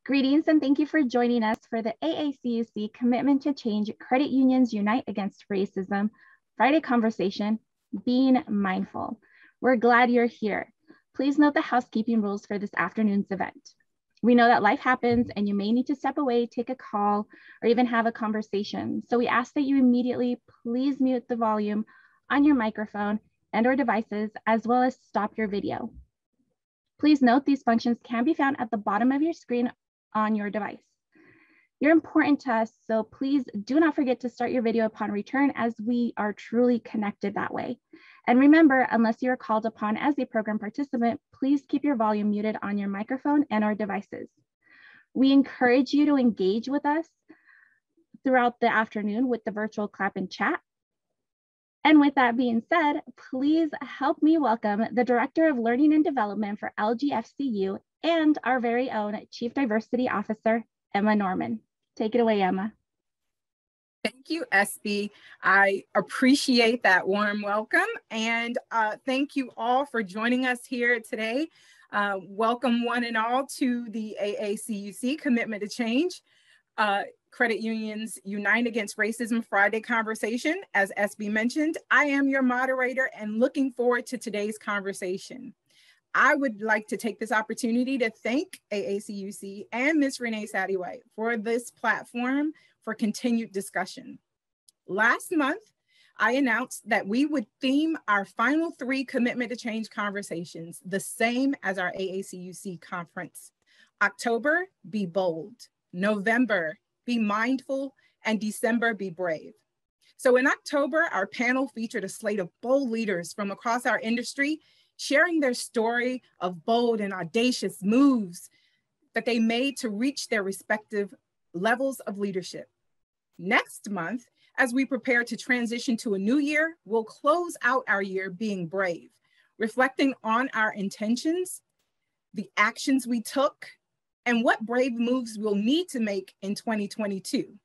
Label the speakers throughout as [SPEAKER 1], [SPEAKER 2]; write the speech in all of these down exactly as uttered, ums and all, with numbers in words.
[SPEAKER 1] Greetings and thank you for joining us for the A A C U C Commitment to Change Credit Unions Unite Against Racism Friday conversation, Being Mindful. We're glad you're here. Please note the housekeeping rules for this afternoon's event. We know that life happens and you may need to step away, take a call, or even have a conversation. So we ask that you immediately please mute the volume on your microphone and or devices, as well as stop your video. Please note these functions can be found at the bottom of your screen on your device. You're important to us, so please do not forget to start your video upon return, as we are truly connected that way. And remember, unless you're called upon as a program participant, please keep your volume muted on your microphone and our devices. We encourage you to engage with us throughout the afternoon with the virtual clap and chat. And with that being said, please help me welcome the Director of Learning and Development for L G F C U and our very own Chief Diversity Officer, Emma Norman. Take it away, Emma.
[SPEAKER 2] Thank you, S B. I appreciate that warm welcome, and uh, thank you all for joining us here today. Uh, welcome one and all to the A A C U C Commitment to Change uh, Credit Unions Unite Against Racism Friday conversation. As S B mentioned, I am your moderator and looking forward to today's conversation. I would like to take this opportunity to thank A A C U C and Miz Renee Sadie-White for this platform for continued discussion. Last month, I announced that we would theme our final three Commitment to Change conversations the same as our A A C U C conference. October, be bold. November, be mindful. And December, be brave. So in October, our panel featured a slate of bold leaders from across our industry, sharing their story of bold and audacious moves that they made to reach their respective levels of leadership. Next month, as we prepare to transition to a new year, we'll close out our year being brave, reflecting on our intentions, the actions we took, and what brave moves we'll need to make in twenty twenty-two.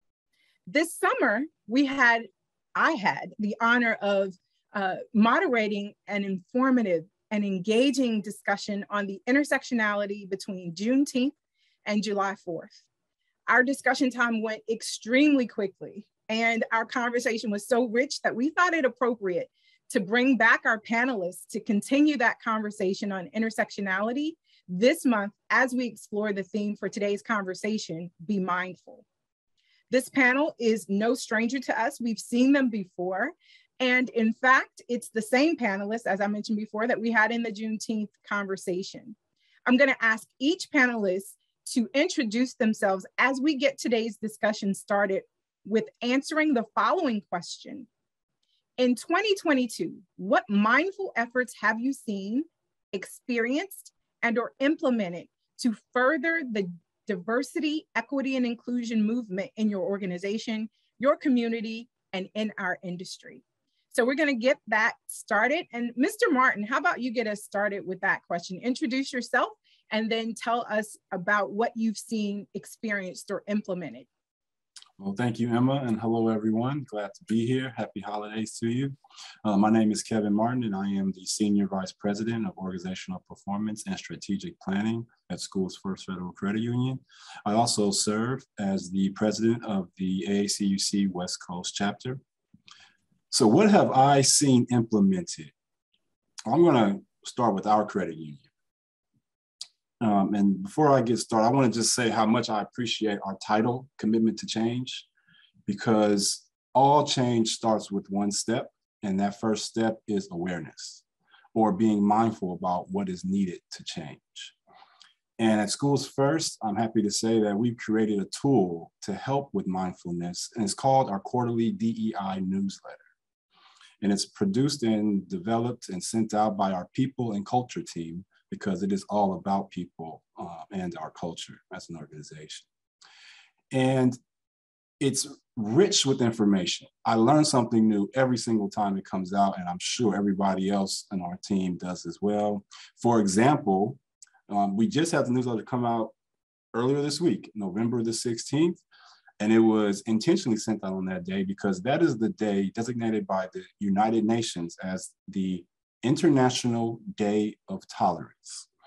[SPEAKER 2] This summer, we had, I had the honor of Uh, moderating an informative and engaging discussion on the intersectionality between Juneteenth and July fourth. Our discussion time went extremely quickly, and our conversation was so rich that we thought it appropriate to bring back our panelists to continue that conversation on intersectionality this month as we explore the theme for today's conversation, Be Mindful. This panel is no stranger to us. We've seen them before. And in fact, it's the same panelists, as I mentioned before, that we had in the Juneteenth conversation. I'm going to ask each panelist to introduce themselves as we get today's discussion started with answering the following question. In twenty twenty-two, what mindful efforts have you seen, experienced, and or implemented to further the diversity, equity, and inclusion movement in your organization, your community, and in our industry? So we're going to get that started. And Mister Martin, how about you get us started with that question? Introduce yourself and then tell us about what you've seen, experienced, or implemented.
[SPEAKER 3] Well, thank you, Emma, and hello, everyone. Glad to be here. Happy holidays to you. Uh, my name is Kevin Martin, and I am the Senior Vice President of Organizational Performance and Strategic Planning at Schools First Federal Credit Union. I also serve as the President of the A A C U C West Coast Chapter. So what have I seen implemented? I'm going to start with our credit union. Um, and before I get started, I want to just say how much I appreciate our title, Commitment to Change, because all change starts with one step, and that first step is awareness, or being mindful about what is needed to change. And at Schools First, I'm happy to say that we've created a tool to help with mindfulness, and it's called our quarterly D E I newsletter. And it's produced and developed and sent out by our people and culture team, because it is all about people uh, and our culture as an organization. And it's rich with information. I learn something new every single time it comes out, and I'm sure everybody else on our team does as well. For example, um, we just had the newsletter come out earlier this week, November the sixteenth. And it was intentionally sent out on that day because that is the day designated by the United Nations as the International Day of Tolerance.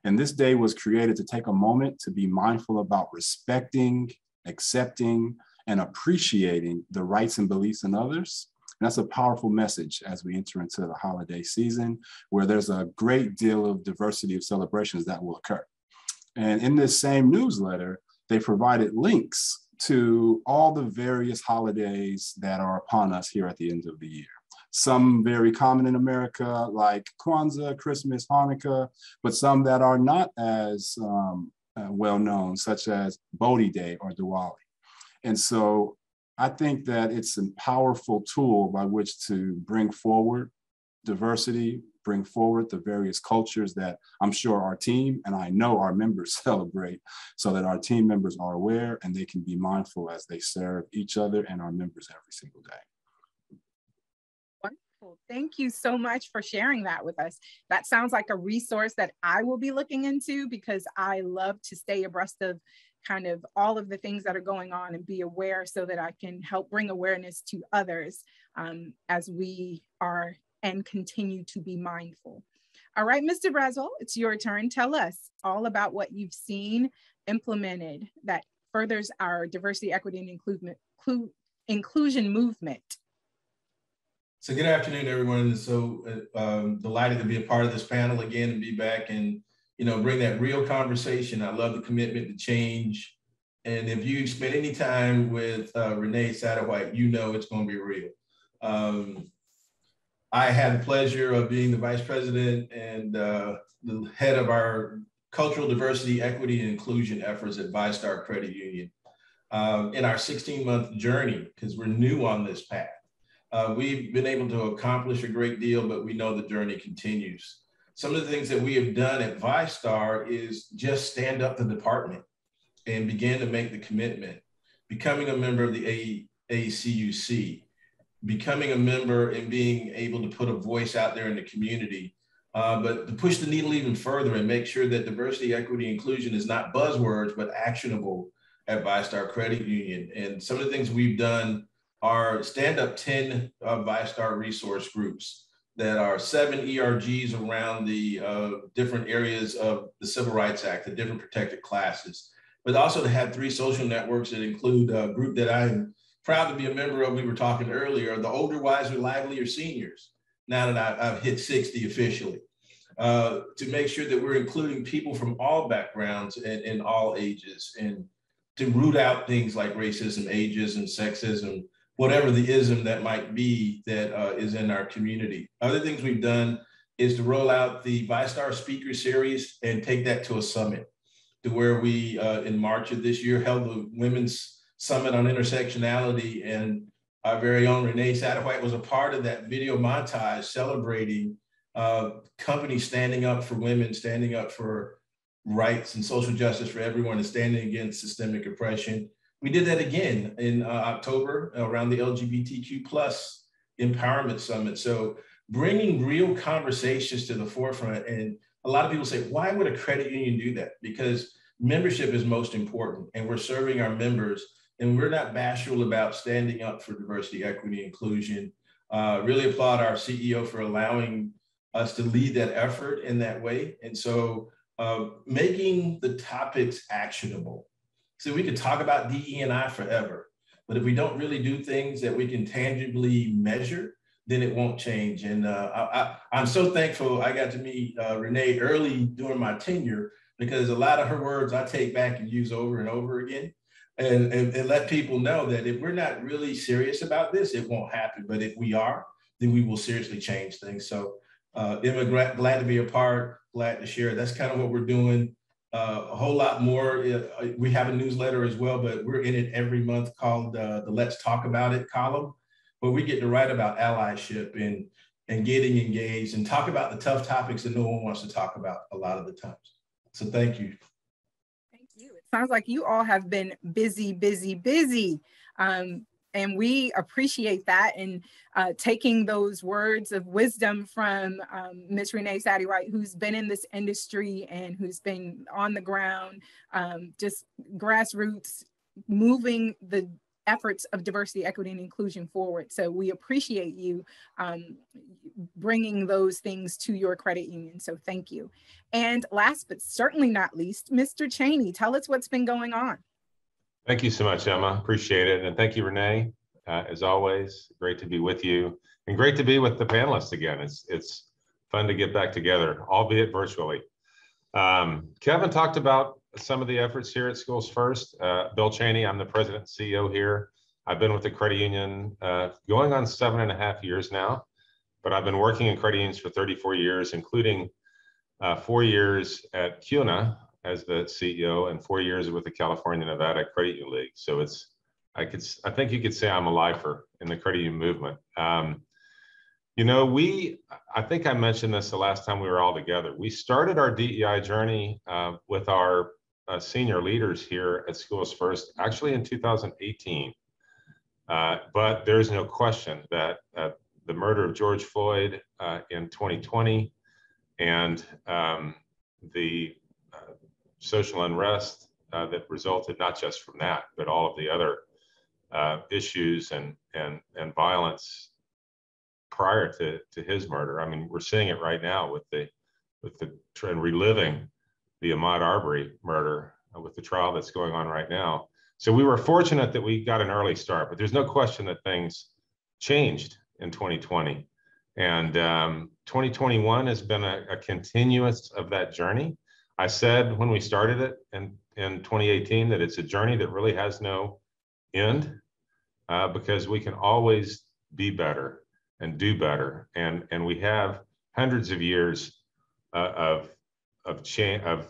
[SPEAKER 3] And this day was created to take a moment to be mindful about respecting, accepting, and appreciating the rights and beliefs in others. And that's a powerful message as we enter into the holiday season, where there's a great deal of diversity of celebrations that will occur. And in this same newsletter, they provided links to all the various holidays that are upon us here at the end of the year. Some very common in America, like Kwanzaa, Christmas, Hanukkah, but some that are not as um, uh, well known, such as Bodhi Day or Diwali. And so I think that it's a powerful tool by which to bring forward diversity, bring forward the various cultures that I'm sure our team and I know our members celebrate, so that our team members are aware and they can be mindful as they serve each other and our members every single day.
[SPEAKER 2] Wonderful. Thank you so much for sharing that with us. That sounds like a resource that I will be looking into, because I love to stay abreast of kind of all of the things that are going on and be aware, so that I can help bring awareness to others um, as we are and continue to be mindful. All right, Mister Brazel, it's your turn. Tell us all about what you've seen implemented that furthers our diversity, equity, and inclusion, inclusion movement.
[SPEAKER 4] So good afternoon, everyone. So uh, um, delighted to be a part of this panel again and be back and, you know, bring that real conversation. I love the commitment to change. And if you spend any time with uh, Renee Satterwhite, you know it's going to be real. Um, I had the pleasure of being the vice president and uh, the head of our cultural diversity, equity, and inclusion efforts at VyStar Credit Union. Um, in our sixteen month journey, because we're new on this path, uh, we've been able to accomplish a great deal, but we know the journey continues. Some of the things that we have done at VyStar is just stand up the department and begin to make the commitment, becoming a member of the A A C U C, becoming a member and being able to put a voice out there in the community, uh, but to push the needle even further and make sure that diversity, equity, inclusion is not buzzwords, but actionable at VyStar Credit Union. And some of the things we've done are stand up ten uh, VyStar resource groups that are seven E R Gs around the uh, different areas of the Civil Rights Act, the different protected classes, but also to have three social networks that include a group that I'm proud to be a member of. We were talking earlier, the Older, Wiser, Livelier Seniors, now that I, I've hit sixty officially, uh, to make sure that we're including people from all backgrounds and, and all ages, and to root out things like racism, ageism, sexism, whatever the ism that might be that uh, is in our community. Other things we've done is to roll out the VyStar Speaker Series and take that to a summit, to where we, uh, in March of this year, held the Women's Summit on Intersectionality, and our very own Renee Satterwhite was a part of that video montage celebrating uh, companies standing up for women, standing up for rights and social justice for everyone, and standing against systemic oppression. We did that again in uh, October around the L G B T Q plus Empowerment Summit. So bringing real conversations to the forefront. And a lot of people say, why would a credit union do that? Because membership is most important, and we're serving our members. And we're not bashful about standing up for diversity, equity, inclusion. Uh, really applaud our C E O for allowing us to lead that effort in that way. And so uh, making the topics actionable. So we could talk about D E and I forever, but if we don't really do things that we can tangibly measure, then it won't change. And uh, I, I, I'm so thankful I got to meet uh, Renee early during my tenure, because a lot of her words I take back and use over and over again. And, and, and let people know that if we're not really serious about this, it won't happen. But if we are, then we will seriously change things. So uh, Emma, glad to be a part, glad to share. That's kind of what we're doing. Uh, a whole lot more. Uh, we have a newsletter as well, but we're in it every month called uh, the Let's Talk About It column, where we get to write about allyship and, and getting engaged and talk about the tough topics that no one wants to talk about a lot of the times. So thank you.
[SPEAKER 2] Sounds like you all have been busy, busy, busy. Um, and we appreciate that, and uh, taking those words of wisdom from um, Miz Renee Satterwhite, who's been in this industry and who's been on the ground, um, just grassroots, moving the efforts of diversity, equity, and inclusion forward. So we appreciate you um, bringing those things to your credit union. So thank you. And last but certainly not least, Mister Cheney, tell us what's been going on.
[SPEAKER 5] Thank you so much, Emma. Appreciate it. And thank you, Renee. Uh, as always, great to be with you and great to be with the panelists again. It's, it's fun to get back together, albeit virtually. Um, Kevin talked about some of the efforts here at Schools First. Uh, Bill Cheney, I'm the president and C E O here. I've been with the credit union uh, going on seven and a half years now, but I've been working in credit unions for thirty-four years, including uh, four years at CUNA as the C E O and four years with the California Nevada Credit Union League. So it's, I could, I think you could say I'm a lifer in the credit union movement. Um, You know, we, I think I mentioned this the last time we were all together. We started our D E I journey uh, with our uh, senior leaders here at Schools First, actually in two thousand eighteen. Uh, but there's no question that uh, the murder of George Floyd uh, in twenty twenty and um, the uh, social unrest uh, that resulted not just from that, but all of the other uh, issues and, and, and violence prior to, to his murder. I mean, we're seeing it right now with the with the trend reliving the Ahmaud Arbery murder uh, with the trial that's going on right now. So we were fortunate that we got an early start, but there's no question that things changed in twenty twenty. And um, twenty twenty-one has been a, a continuous of that journey. I said when we started it in, in twenty eighteen that it's a journey that really has no end uh, because we can always be better and do better. And, and we have hundreds of years uh, of, of, cha- of,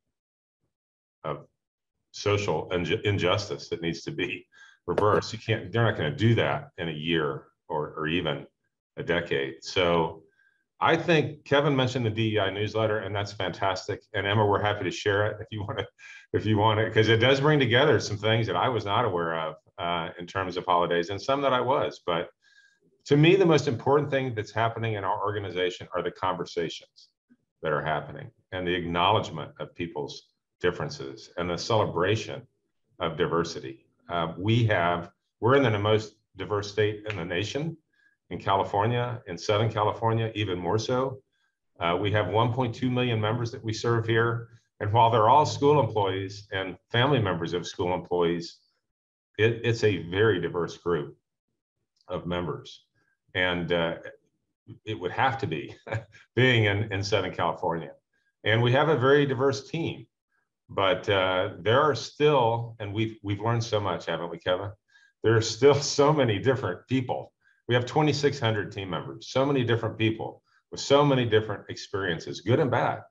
[SPEAKER 5] of social inju- injustice that needs to be reversed. You can't, they're not going to do that in a year or, or even a decade. So I think Kevin mentioned the D E I newsletter, and that's fantastic. And Emma, we're happy to share it if you want to, if you want it, because it does bring together some things that I was not aware of uh, in terms of holidays, and some that I was. But to me, the most important thing that's happening in our organization are the conversations that are happening and the acknowledgement of people's differences and the celebration of diversity. Uh, we have, we're in the most diverse state in the nation, in California, in Southern California, even more so. Uh, we have one point two million members that we serve here. And while they're all school employees and family members of school employees, it, it's a very diverse group of members. And uh, it would have to be being in, in Southern California. And we have a very diverse team, but uh, there are still, and we've, we've learned so much, haven't we, Kevin? There are still so many different people. We have twenty-six hundred team members, so many different people with so many different experiences, good and bad,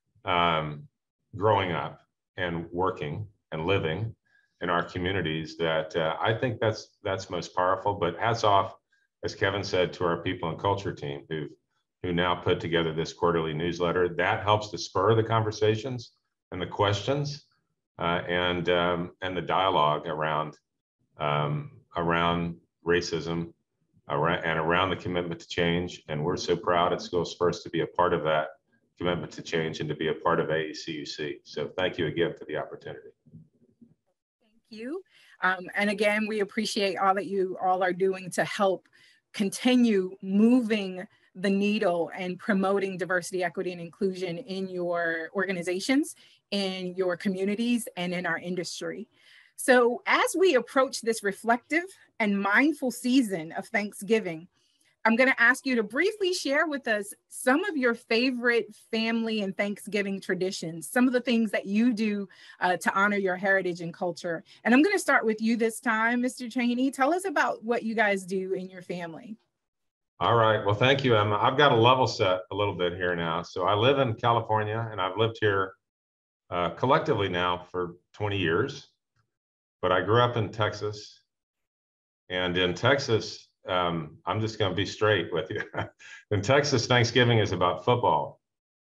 [SPEAKER 5] um, growing up and working and living in our communities that uh, I think that's, that's most powerful. But hats off, as Kevin said, to our people and culture team who who now put together this quarterly newsletter. That helps to spur the conversations and the questions uh, and um, and the dialogue around um, around racism around, and around the commitment to change. And we're so proud at Schools First to be a part of that commitment to change and to be a part of A E C U C. So thank you again for the opportunity.
[SPEAKER 2] Thank you. Um, and again, we appreciate all that you all are doing to help continue moving the needle and promoting diversity, equity, and inclusion in your organizations, in your communities, and in our industry. So as we approach this reflective and mindful season of Thanksgiving, I'm going to ask you to briefly share with us some of your favorite family and Thanksgiving traditions, some of the things that you do uh, to honor your heritage and culture. And I'm going to start with you this time, Mister Cheney. Tell us about what you guys do in your family.
[SPEAKER 5] All right. Well, thank you, Emma. I've got a level set a little bit here now. So I live in California, and I've lived here uh, collectively now for twenty years. But I grew up in Texas. And in Texas, um, I'm just going to be straight with you. In Texas, Thanksgiving is about football.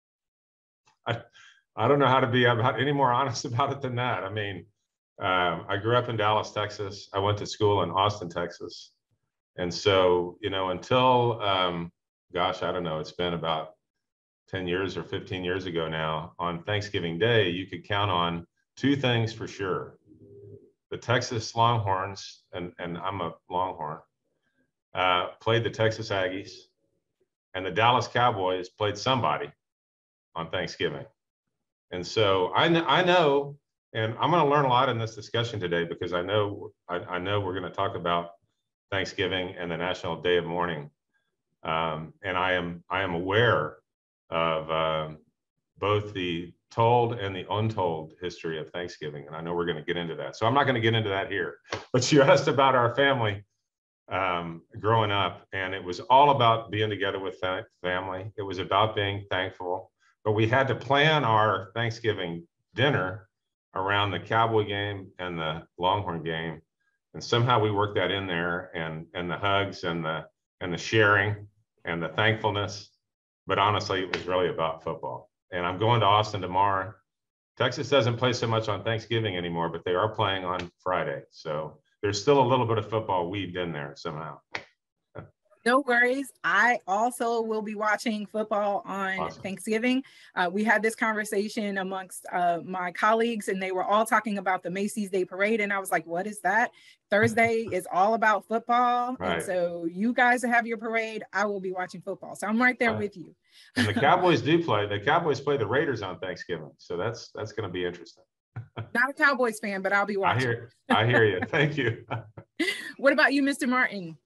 [SPEAKER 5] I, I don't know how to be about any more honest about it than that. I mean, um, I grew up in Dallas, Texas. I went to school in Austin, Texas. And so, you know, until, um, gosh, I don't know, it's been about ten years or fifteen years ago now, on Thanksgiving Day, you could count on two things for sure. the Texas Longhorns, and, and I'm a Longhorn, uh, played the Texas Aggies, and the Dallas Cowboys played somebody on Thanksgiving. And so I, kn- I know, and I'm going to learn a lot in this discussion today, because I know I, I know we're going to talk about Thanksgiving and the National Day of Mourning, um, and I am I am aware of um, both the told and the untold history of Thanksgiving, and I know we're going to get into that. So I'm not going to get into that here. But you asked about our family um, growing up, and it was all about being together with family. It was about being thankful, but we had to plan our Thanksgiving dinner around the Cowboy game and the Longhorn game, and somehow we worked that in there, and and the hugs and the and the sharing and the thankfulness. But honestly, it was really about football. And I'm going to Austin tomorrow. Texas doesn't play so much on Thanksgiving anymore, but they are playing on Friday. So there's still a little bit of football weaved in there somehow.
[SPEAKER 2] No worries. I also will be watching football on awesome. Thanksgiving. Uh, we had this conversation amongst uh, my colleagues, and they were all talking about the Macy's Day Parade. And I was like, what is that? Thursday is all about football. Right. And so you guys have your parade. I will be watching football. So I'm right there right. with you.
[SPEAKER 5] And the Cowboys do play. The Cowboys play the Raiders on Thanksgiving. So that's that's going to be interesting.
[SPEAKER 2] Not a Cowboys fan, but I'll be watching.
[SPEAKER 5] I hear, I hear you. Thank you.
[SPEAKER 2] What about you, Mister Martin?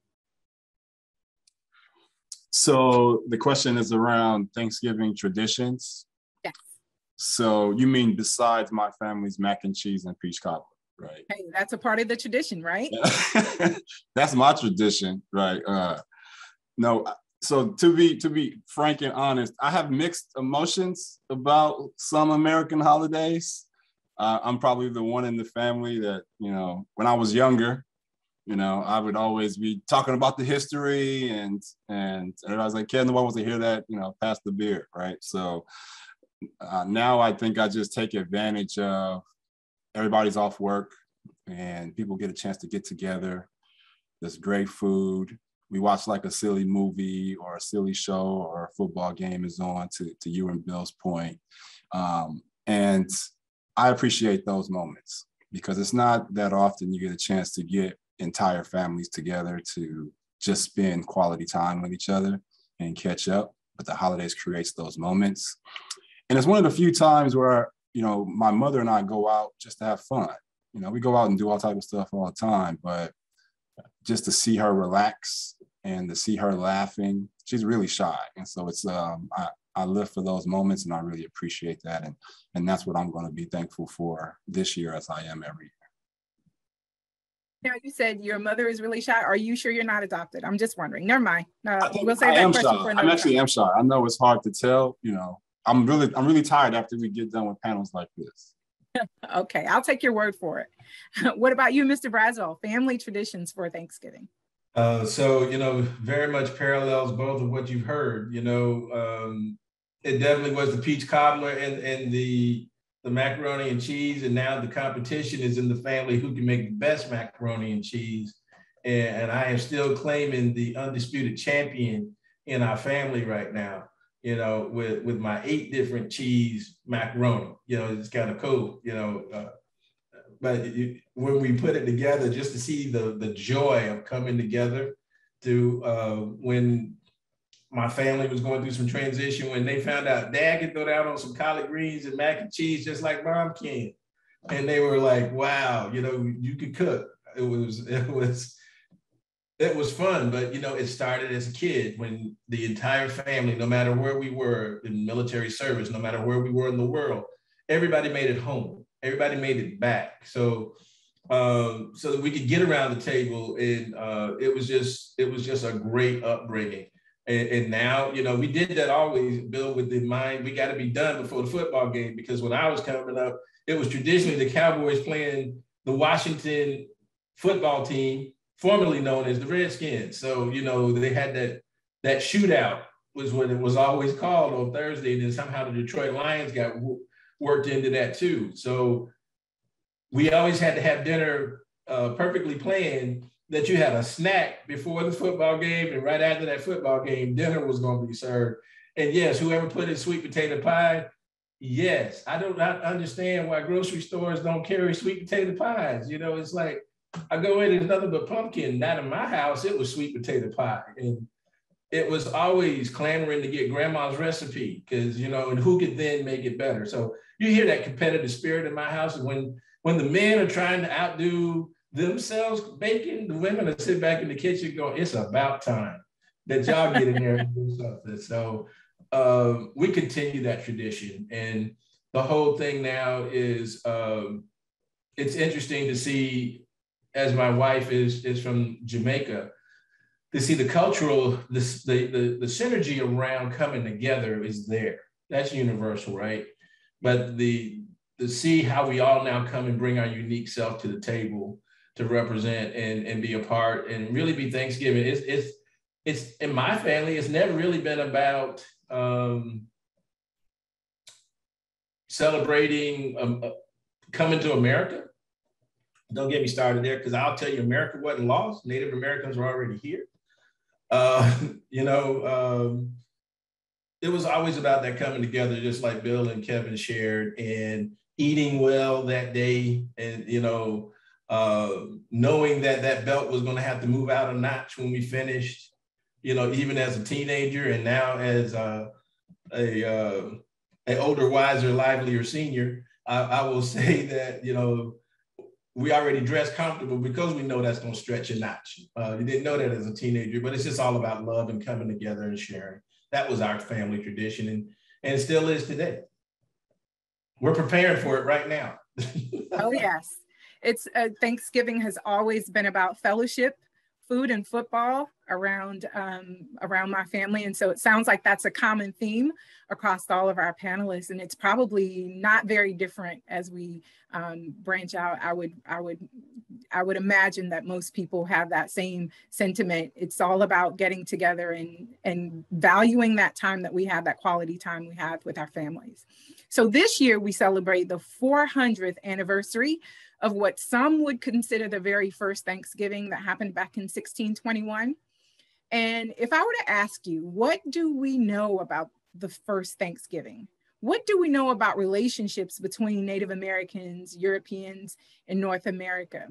[SPEAKER 3] So the question is around Thanksgiving traditions.
[SPEAKER 2] Yes.
[SPEAKER 3] So you mean besides my family's mac and cheese and peach cobbler, right?
[SPEAKER 2] Hey, that's a part of the tradition, right?
[SPEAKER 3] That's my tradition, right? Uh, no, so to be to be frank and honest, I have mixed emotions about some American holidays. Uh, I'm probably the one in the family that, you know, when I was younger, you know, I would always be talking about the history, and and, and I was like, Ken, no one wants to hear that, you know, pass the beer, right? So uh, now I think I just take advantage of everybody's off work and people get a chance to get together. There's great food. We watch like a silly movie or a silly show, or a football game is on, to, to you and Bill's point. Um, and I appreciate those moments, because it's not that often you get a chance to get entire families together to just spend quality time with each other and catch up. But the holidays creates those moments. And it's one of the few times where, you know, my mother and I go out just to have fun. You know, we go out and do all type of stuff all the time, but just to see her relax and to see her laughing, she's really shy. And so it's, um, I, I live for those moments, and I really appreciate that. And, and that's what I'm going to be thankful for this year, as I am every year.
[SPEAKER 2] Now, you said your mother is really shy. Are you sure you're not adopted? I'm just wondering. Never mind. No, we'll save that question for another
[SPEAKER 3] time. I actually am shy. I know it's hard to tell. You know, I'm really, I'm really tired after we get done with panels like this.
[SPEAKER 2] Okay, I'll take your word for it. What about you, Mister Braswell? Family traditions for Thanksgiving?
[SPEAKER 4] Uh, so, you know, very much parallels both of what you've heard. You know, um, it definitely was the peach cobbler and and the the macaroni and cheese, and now the competition is in the family who can make the best macaroni and cheese. And, and I am still claiming the undisputed champion in our family right now, you know, with, with my eight different cheese macaroni. You know, it's kind of cool, you know, uh, but it, when we put it together, just to see the, the joy of coming together to uh, when my family was going through some transition, when they found out Dad could throw down on some collard greens and mac and cheese just like Mom can. And they were like, wow, you know, you could cook. It was, it was, it was fun. But, you know, it started as a kid when the entire family, no matter where we were in military service, no matter where we were in the world, everybody made it home. Everybody made it back. So, um, so that we could get around the table. And uh, it was just, it was just a great upbringing. And, and now, you know, we did that always, Bill, with the mind, we got to be done before the football game, because when I was coming up, it was traditionally the Cowboys playing the Washington football team, formerly known as the Redskins. So, you know, they had that, that shootout was what it was always called on Thursday. And then somehow the Detroit Lions got w- worked into that too. So we always had to have dinner uh, perfectly planned, that you had a snack before the football game, and right after that football game, dinner was going to be served. And yes, whoever put in sweet potato pie, Yes, I don't I understand why grocery stores don't carry sweet potato pies. You know, it's like I go in, there's nothing but pumpkin. Not in my house, it was sweet potato pie. And it was always clamoring to get grandma's recipe because, you know, and who could then make it better. So you hear that competitive spirit in my house. And when, when the men are trying to outdo themselves baking, the women will sit back in the kitchen going, it's about time that y'all get in there and do something. So uh, we continue that tradition. And the whole thing now is, um, it's interesting to see, as my wife is, is from Jamaica, to see the cultural, the, the, the, the synergy around coming together is there. That's universal, right? But the, to see how we all now come and bring our unique self to the table to represent and, and be a part and really be Thanksgiving. It's, it's, it's in my family, it's never really been about um, celebrating um, uh, coming to America. Don't get me started there, because I'll tell you, America wasn't lost. Native Americans were already here. Uh, you know, um, it was always about that coming together, just like Bill and Kevin shared, and eating well that day, and, you know, uh, knowing that that belt was going to have to move out a notch when we finished, you know, even as a teenager, and now as uh, a, uh, a older, wiser, livelier senior, I, I will say that, you know, we already dress comfortable because we know that's going to stretch a notch. Uh, you didn't know that as a teenager, but it's just all about love and coming together and sharing. That was our family tradition, and, and it still is today. We're preparing for it right now.
[SPEAKER 2] Oh, yes. It's uh, Thanksgiving has always been about fellowship, food, and football around um, around my family. And so it sounds like that's a common theme across all of our panelists. And it's probably not very different as we um, branch out. I would, I would, I would imagine that most people have that same sentiment. It's all about getting together and, and valuing that time that we have, that quality time we have with our families. So this year we celebrate the four hundredth anniversary of what some would consider the very first Thanksgiving that happened back in sixteen twenty-one. And if I were to ask you, what do we know about the first Thanksgiving? What do we know about relationships between Native Americans, Europeans, and North America?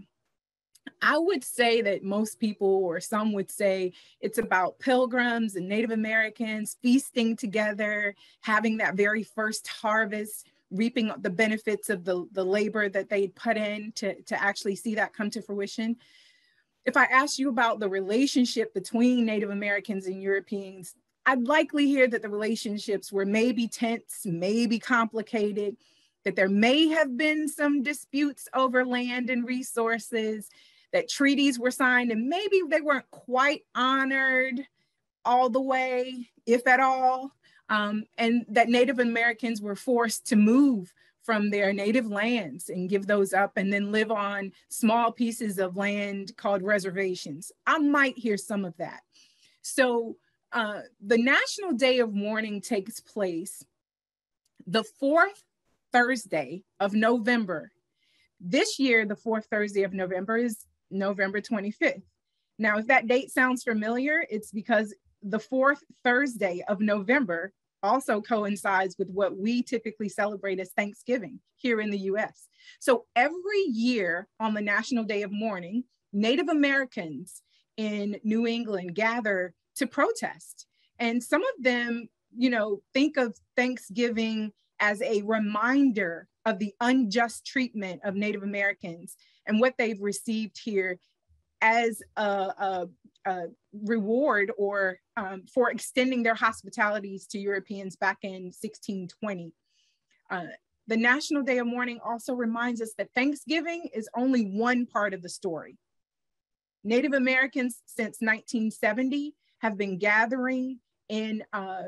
[SPEAKER 2] I would say that most people, or some would say, it's about pilgrims and Native Americans feasting together, having that very first harvest, reaping the benefits of the, the labor that they put in to, to actually see that come to fruition. If I asked you about the relationship between Native Americans and Europeans, I'd likely hear that the relationships were maybe tense, maybe complicated, that there may have been some disputes over land and resources, that treaties were signed and maybe they weren't quite honored all the way, if at all, um, and that Native Americans were forced to move from their native lands and give those up and then live on small pieces of land called reservations. I might hear some of that. So uh, the National Day of Mourning takes place the fourth Thursday of November. This year, the fourth Thursday of November is November twenty-fifth. Now, if that date sounds familiar, it's because the fourth Thursday of November also coincides with what we typically celebrate as Thanksgiving here in the U S. So every year on the National Day of Mourning, Native Americans in New England gather to protest. And some of them, you know, think of Thanksgiving as a reminder of the unjust treatment of Native Americans and what they've received here as a, a, a reward or um, for extending their hospitalities to Europeans back in sixteen twenty. Uh, the National Day of Mourning also reminds us that Thanksgiving is only one part of the story. Native Americans since nineteen seventy have been gathering in uh,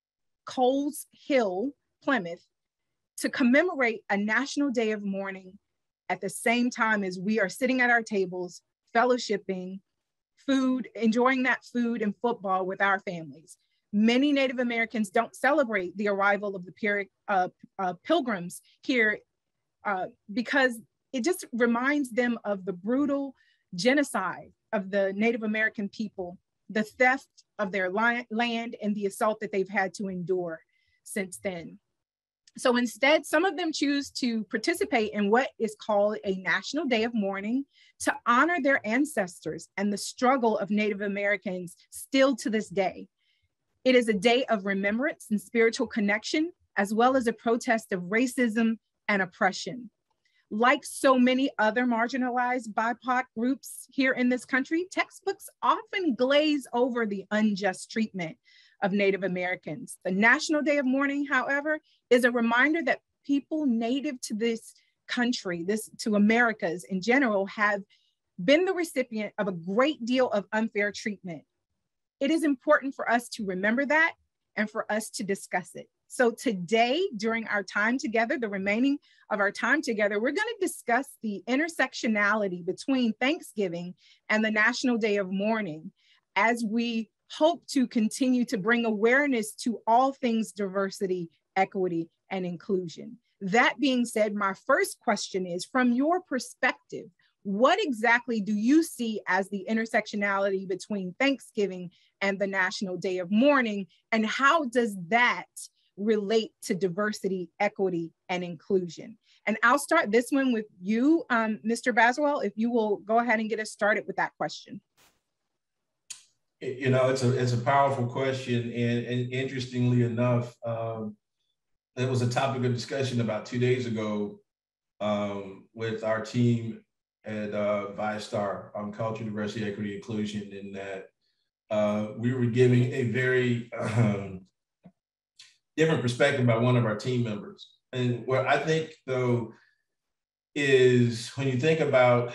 [SPEAKER 2] Coles Hill, Plymouth, to commemorate a National Day of Mourning at the same time as we are sitting at our tables, fellowshipping, food, enjoying that food and football with our families. Many Native Americans don't celebrate the arrival of the uh, uh, pilgrims here uh, because it just reminds them of the brutal genocide of the Native American people, the theft of their land, and the assault that they've had to endure since then. So instead, some of them choose to participate in what is called a National Day of Mourning to honor their ancestors and the struggle of Native Americans still to this day. It is a day of remembrance and spiritual connection, as well as a protest of racism and oppression. Like so many other marginalized B I P O C groups here in this country, textbooks often glaze over the unjust treatment of Native Americans. The National Day of Mourning, however, is a reminder that people native to this country, this to Americas in general, have been the recipient of a great deal of unfair treatment. It is important for us to remember that and for us to discuss it. So today, during our time together, the remaining of our time together, we're going to discuss the intersectionality between Thanksgiving and the National Day of Mourning as we hope to continue to bring awareness to all things diversity, equity, and inclusion. That being said, my first question is, from your perspective, what exactly do you see as the intersectionality between Thanksgiving and the National Day of Mourning, and how does that relate to diversity, equity, and inclusion? And I'll start this one with you, um, Mister Baswell, if you will go ahead and get us started with that question.
[SPEAKER 4] You know, it's a it's a powerful question, and, and interestingly enough, um, it was a topic of discussion about two days ago um, with our team at uh, ViStar on Culture, Diversity, Equity, Inclusion, in that uh, we were giving a very um, different perspective by one of our team members. And what I think, though, is when you think about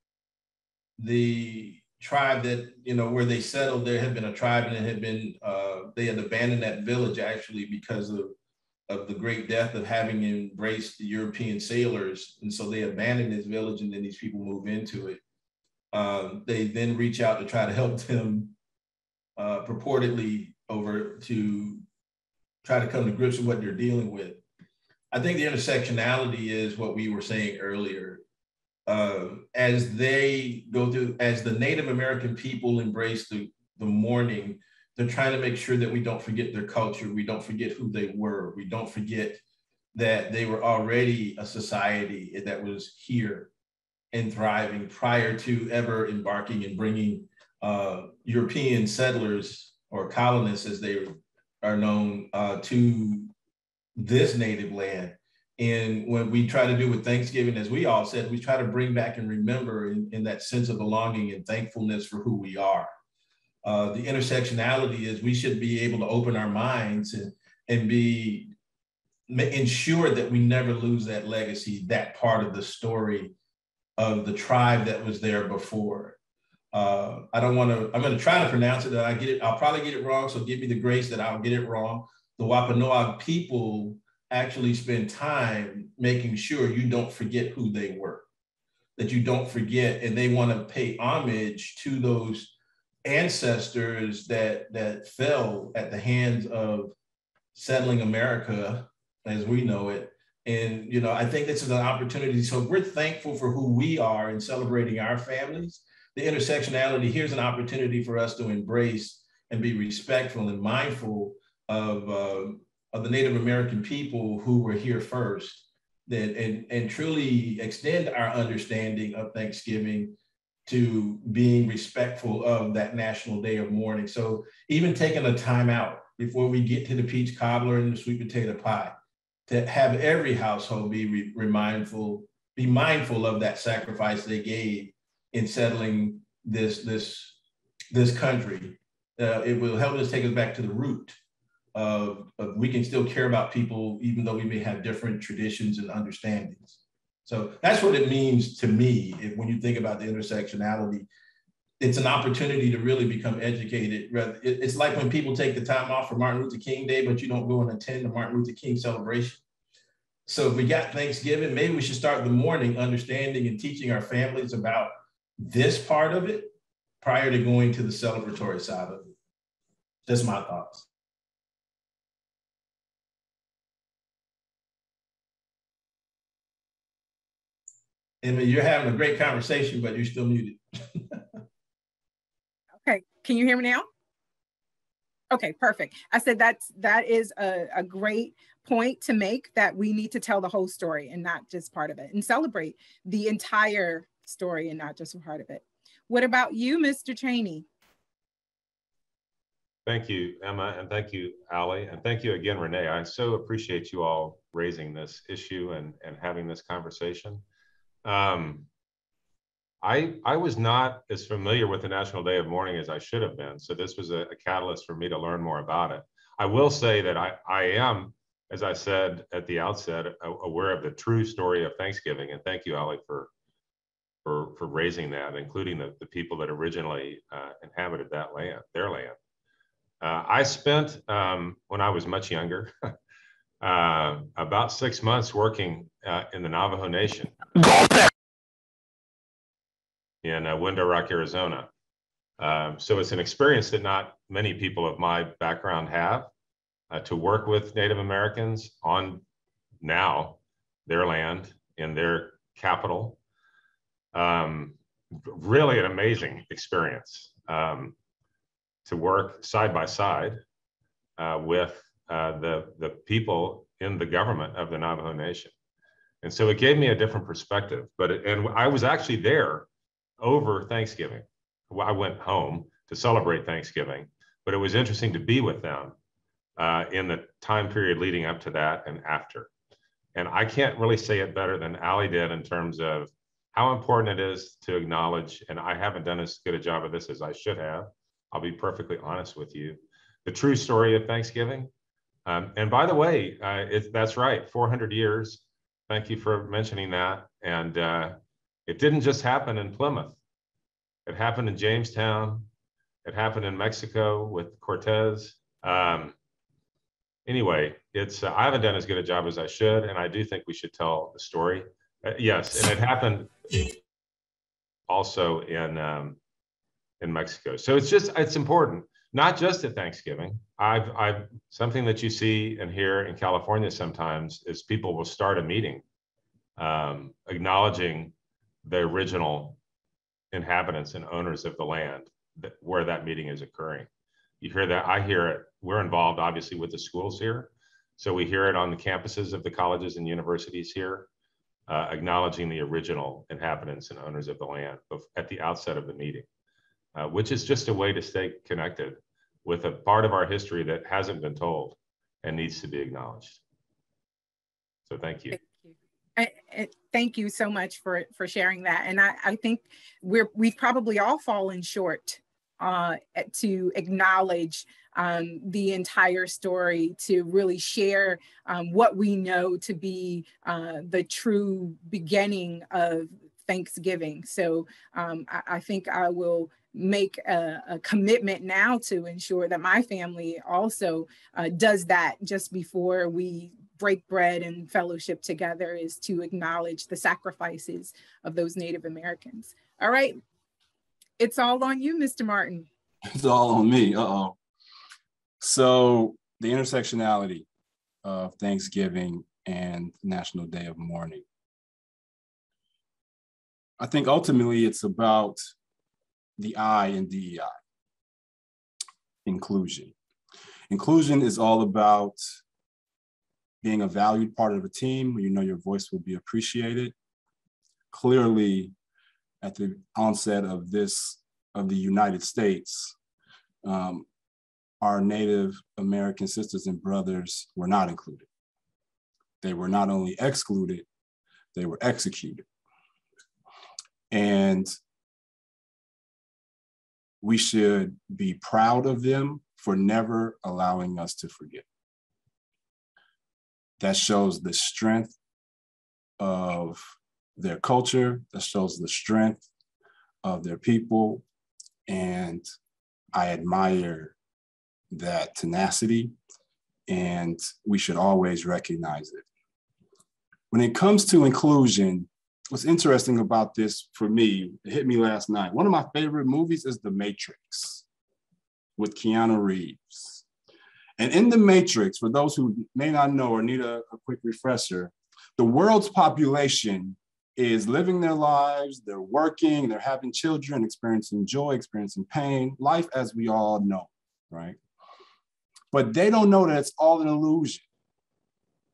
[SPEAKER 4] the tribe that, you know, where they settled, there had been a tribe and it had been, uh, they had abandoned that village actually because of, of the great death of having embraced the European sailors. And so they abandoned this village and then these people move into it. Um, they then reach out to try to help them uh, purportedly over to try to come to grips with what they're dealing with. I think the intersectionality is what we were saying earlier. Uh, as they go through, as the Native American people embrace the, the mourning, they're trying to make sure that we don't forget their culture, we don't forget who they were, we don't forget that they were already a society that was here and thriving prior to ever embarking and bringing uh, European settlers or colonists, as they are known, uh, to this native land. And when we try to do with Thanksgiving, as we all said, we try to bring back and remember in, in that sense of belonging and thankfulness for who we are. Uh, the intersectionality is we should be able to open our minds and, and be ensure that we never lose that legacy, that part of the story of the tribe that was there before. Uh, I don't want to, I'm going to try to pronounce it, that I get it, I'll probably get it wrong, so give me the grace that I'll get it wrong. The Wampanoag people actually spend time making sure you don't forget who they were, that you don't forget, and they want to pay homage to those ancestors that, that fell at the hands of settling America as we know it. And, you know, I think this is an opportunity. So we're thankful for who we are and celebrating our families. The intersectionality, here's an opportunity for us to embrace and be respectful and mindful of, uh, of the Native American people who were here first, that, and, and truly extend our understanding of Thanksgiving to being respectful of that National Day of Mourning. So even taking a time out before we get to the peach cobbler and the sweet potato pie, to have every household be re- remindful, be mindful of that sacrifice they gave in settling this, this, this country. Uh, it will help us take us back to the root of, of we can still care about people even though we may have different traditions and understandings. So that's what it means to me. If, when you think about the intersectionality, it's an opportunity to really become educated. It's like when people take the time off for Martin Luther King Day, but you don't go and attend the Martin Luther King celebration. So if we got Thanksgiving, maybe we should start the morning understanding and teaching our families about this part of it prior to going to the celebratory side of it. That's my thoughts. Emma, you're having a great conversation, but you're still muted.
[SPEAKER 2] Okay, can you hear me now? Okay, perfect. I said that's, that is a, a great point to make that we need to tell the whole story and not just part of it, and celebrate the entire story and not just a part of it. What about you, Mister Cheney?
[SPEAKER 5] Thank you, Emma, and thank you, Ali, and thank you again, Renee. I so appreciate you all raising this issue and, and having this conversation. Um, I, I was not as familiar with the National Day of Mourning as I should have been, so this was a, a catalyst for me to learn more about it. I will say that I, I am, as I said at the outset, aware of the true story of Thanksgiving, and thank you, Ali, for, for, for raising that, including the, the people that originally uh, inhabited that land, their land. Uh, I spent, um, when I was much younger, uh, about six months working uh, in the Navajo Nation in uh, Window Rock, Arizona. Um, so it's an experience that not many people of my background have, uh, to work with Native Americans on now their land in their capital. Um, really an amazing experience. Um, to work side by side uh, with uh, the, the people in the government of the Navajo Nation. And so it gave me a different perspective, but it, and I was actually there over Thanksgiving. I went home to celebrate Thanksgiving, but it was interesting to be with them uh, in the time period leading up to that and after. And I can't really say it better than Ali did in terms of how important it is to acknowledge, and I haven't done as good a job of this as I should have, I'll be perfectly honest with you, the true story of Thanksgiving. Um, and by the way, uh, it, that's right, four hundred years. Thank you for mentioning that. And uh, it didn't just happen in Plymouth. It happened in Jamestown. It happened in Mexico with Cortez. Um, anyway, it's uh, I haven't done as good a job as I should, and I do think we should tell the story. Uh, yes, and it happened also in um, in Mexico. So it's just, it's important, not just at Thanksgiving. I've, I've, something that you see and hear in California sometimes is people will start a meeting um, acknowledging the original inhabitants and owners of the land that, where that meeting is occurring. You hear that, I hear it. We're involved obviously with the schools here. So we hear it on the campuses of the colleges and universities here, uh, acknowledging the original inhabitants and owners of the land at the outset of the meeting. Uh, which is just a way to stay connected with a part of our history that hasn't been told and needs to be acknowledged. So thank you.
[SPEAKER 2] Thank you, I, I, thank you so much for, for sharing that. And I, I think we're, we've probably all fallen short uh, to acknowledge um, the entire story, to really share um, what we know to be uh, the true beginning of Thanksgiving. So um, I, I think I will make a, a commitment now to ensure that my family also uh, does that just before we break bread and fellowship together, is to acknowledge the sacrifices of those Native Americans. All right, it's all on you, Mister Martin.
[SPEAKER 3] It's all on me, uh-oh. So the intersectionality of Thanksgiving and National Day of Mourning. I think ultimately it's about the I in D E I, inclusion. Inclusion is all about being a valued part of a team where you know your voice will be appreciated. Clearly, at the onset of this, of the United States, um, our Native American sisters and brothers were not included. They were not only excluded, they were executed. And we should be proud of them for never allowing us to forget. That shows the strength of their culture, that shows the strength of their people. And I admire that tenacity, and we should always recognize it. When it comes to inclusion, what's interesting about this for me, it hit me last night. One of my favorite movies is The Matrix with Keanu Reeves. And in The Matrix, for those who may not know or need a, a quick refresher, the world's population is living their lives, they're working, they're having children, experiencing joy, experiencing pain, life as we all know, right? But they don't know that it's all an illusion.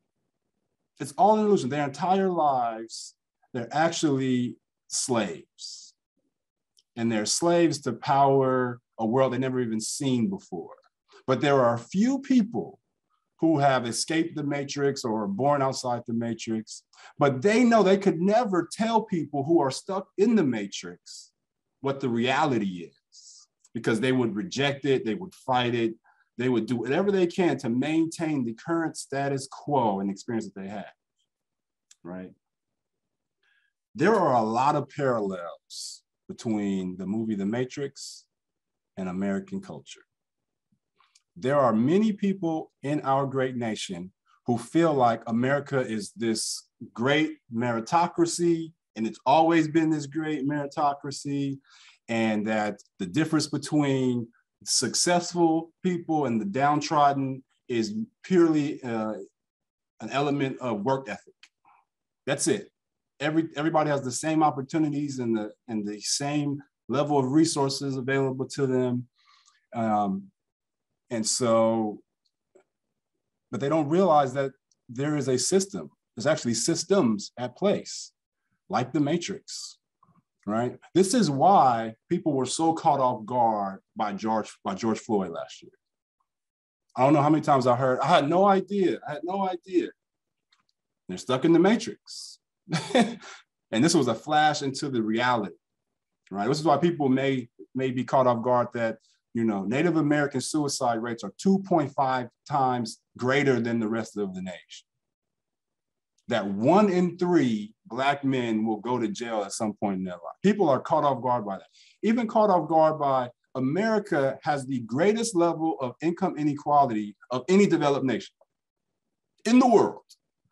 [SPEAKER 3] It's all an illusion. Their entire lives, they're actually slaves. And they're slaves to power, a world they've never even seen before. But there are a few people who have escaped the matrix or are born outside the matrix, but they know they could never tell people who are stuck in the matrix what the reality is, because they would reject it, they would fight it, they would do whatever they can to maintain the current status quo and experience that they have, right? There are a lot of parallels between the movie The Matrix and American culture. There are many people in our great nation who feel like America is this great meritocracy, and it's always been this great meritocracy, and that the difference between successful people and the downtrodden is purely uh, an element of work ethic. That's it. Every, everybody has the same opportunities and the, and the same level of resources available to them. Um, And so, but they don't realize that there is a system. There's actually systems at place, like the Matrix, right? This is why people were so caught off guard by George, by George Floyd last year. I don't know how many times I heard, I had no idea, I had no idea. They're stuck in the Matrix. And this was a flash into the reality, right? This is why people may, may be caught off guard that, you know, Native American suicide rates are two point five times greater than the rest of the nation. That one in three Black men will go to jail at some point in their life. People are caught off guard by that. Even caught off guard by America has the greatest level of income inequality of any developed nation in the world,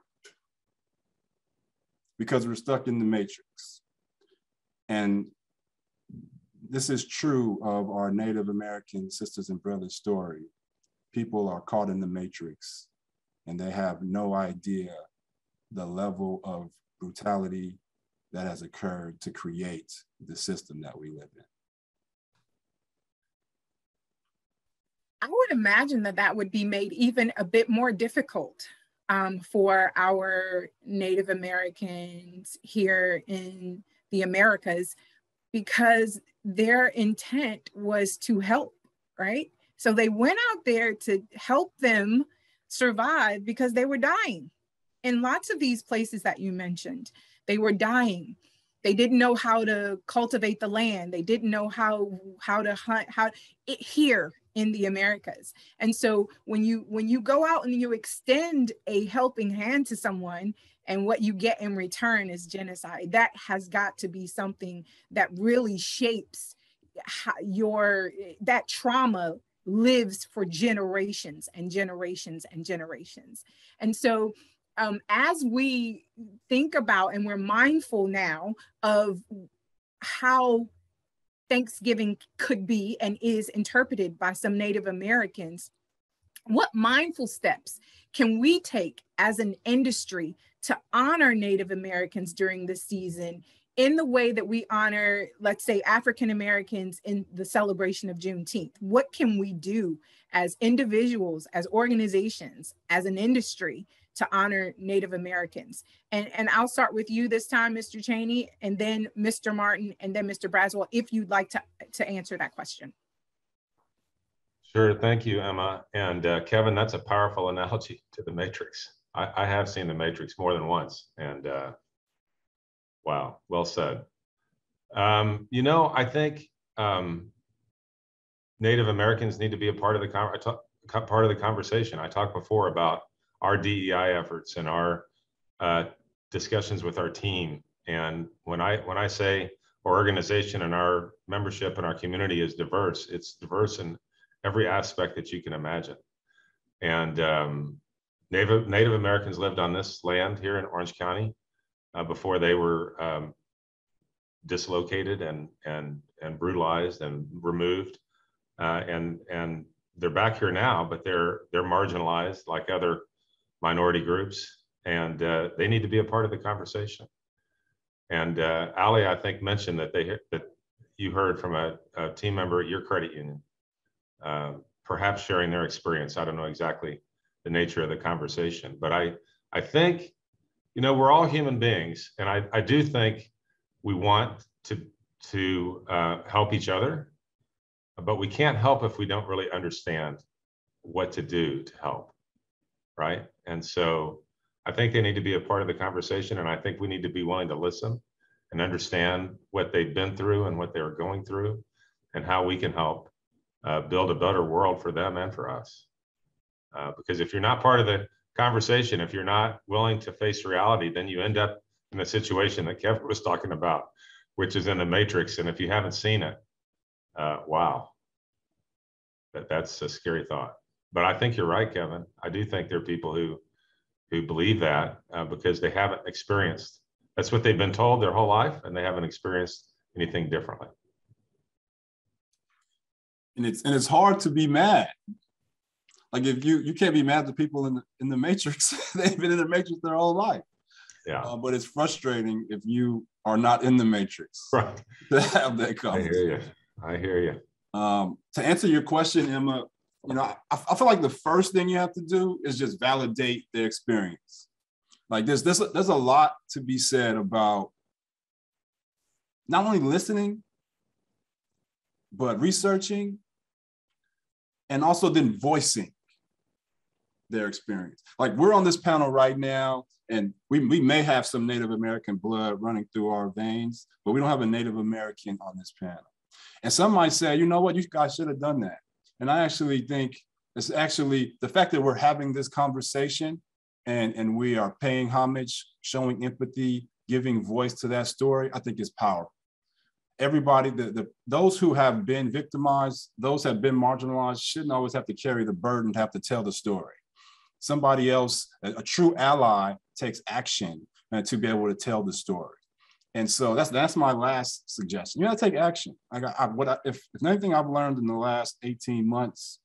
[SPEAKER 3] because we're stuck in the matrix. And this is true of our Native American sisters and brothers story. People are caught in the matrix and they have no idea the level of brutality that has occurred to create the system that we live in.
[SPEAKER 2] I would imagine that that would be made even a bit more difficult um, for our Native Americans here in the Americas, because their intent was to help, right? So they went out there to help them survive because they were dying. In lots of these places that you mentioned, they were dying. They didn't know how to cultivate the land. They didn't know how, how to hunt, how it here in the Americas. And so when you, when you go out and you extend a helping hand to someone, and what you get in return is genocide, that has got to be something that really shapes how your, that trauma lives for generations and generations and generations. And so um, as we think about, and we're mindful now of how Thanksgiving could be and is interpreted by some Native Americans, what mindful steps can we take as an industry to honor Native Americans during this season in the way that we honor, let's say, African Americans in the celebration of Juneteenth? What can we do as individuals, as organizations, as an industry to honor Native Americans? And, and I'll start with you this time, Mister Cheney, and then Mister Martin, and then Mister Braswell, if you'd like to, to answer that question.
[SPEAKER 5] Sure, thank you, Emma. And uh, Kevin, that's a powerful analogy to the Matrix. I, I have seen the Matrix more than once, and uh, wow, well said. Um, you know, I think um, Native Americans need to be a part of the con I talk, part of the conversation. I talked before about our D E I efforts and our uh, discussions with our team. And when I when I say our organization and our membership and our community is diverse, it's diverse in every aspect that you can imagine. And um, Native, Native Americans lived on this land here in Orange County uh, before they were um, dislocated and, and, and brutalized and removed. Uh, and, and they're back here now, but they're, they're marginalized like other minority groups, and uh, they need to be a part of the conversation. And uh, Ali, I think, mentioned that, they, that you heard from a, a team member at your credit union, uh, perhaps sharing their experience. I don't know exactly the nature of the conversation, but I, I think you know, we're all human beings. And I, I do think we want to, to uh, help each other, but we can't help if we don't really understand what to do to help, right? And so I think they need to be a part of the conversation, and I think we need to be willing to listen and understand what they've been through and what they're going through and how we can help uh, build a better world for them and for us. Uh, because if you're not part of the conversation, if you're not willing to face reality, then you end up in the situation that Kevin was talking about, which is in the Matrix. And if you haven't seen it, uh, wow, that, that's a scary thought. But I think you're right, Kevin. I do think there are people who who believe that uh, because they haven't experienced. That's what they've been told their whole life, and they haven't experienced anything differently.
[SPEAKER 3] And it's and it's hard to be mad. Like if you you can't be mad at the people in the in the Matrix. They've been in the Matrix their whole life.
[SPEAKER 5] Yeah.
[SPEAKER 3] Uh, but it's frustrating if you are not in the Matrix.
[SPEAKER 5] Right.
[SPEAKER 3] To have that conversation.
[SPEAKER 5] I hear you. I hear you.
[SPEAKER 3] Um, to answer your question, Emma, you know, I, I feel like the first thing you have to do is just validate their experience. Like there's, there's, there's a lot to be said about not only listening, but researching and also then voicing their experience. Like we're on this panel right now, and we, we may have some Native American blood running through our veins, but we don't have a Native American on this panel. And some might say, you know what, you guys should have done that. And I actually think it's actually the fact that we're having this conversation and, and we are paying homage, showing empathy, giving voice to that story, I think is powerful. Everybody, the, the, those who have been victimized, those who have been marginalized shouldn't always have to carry the burden to have to tell the story. Somebody else, a, a true ally takes action uh, to be able to tell the story. And so that's that's my last suggestion. You gotta take action. I got I, what I, if, if anything I've learned in the last eighteen months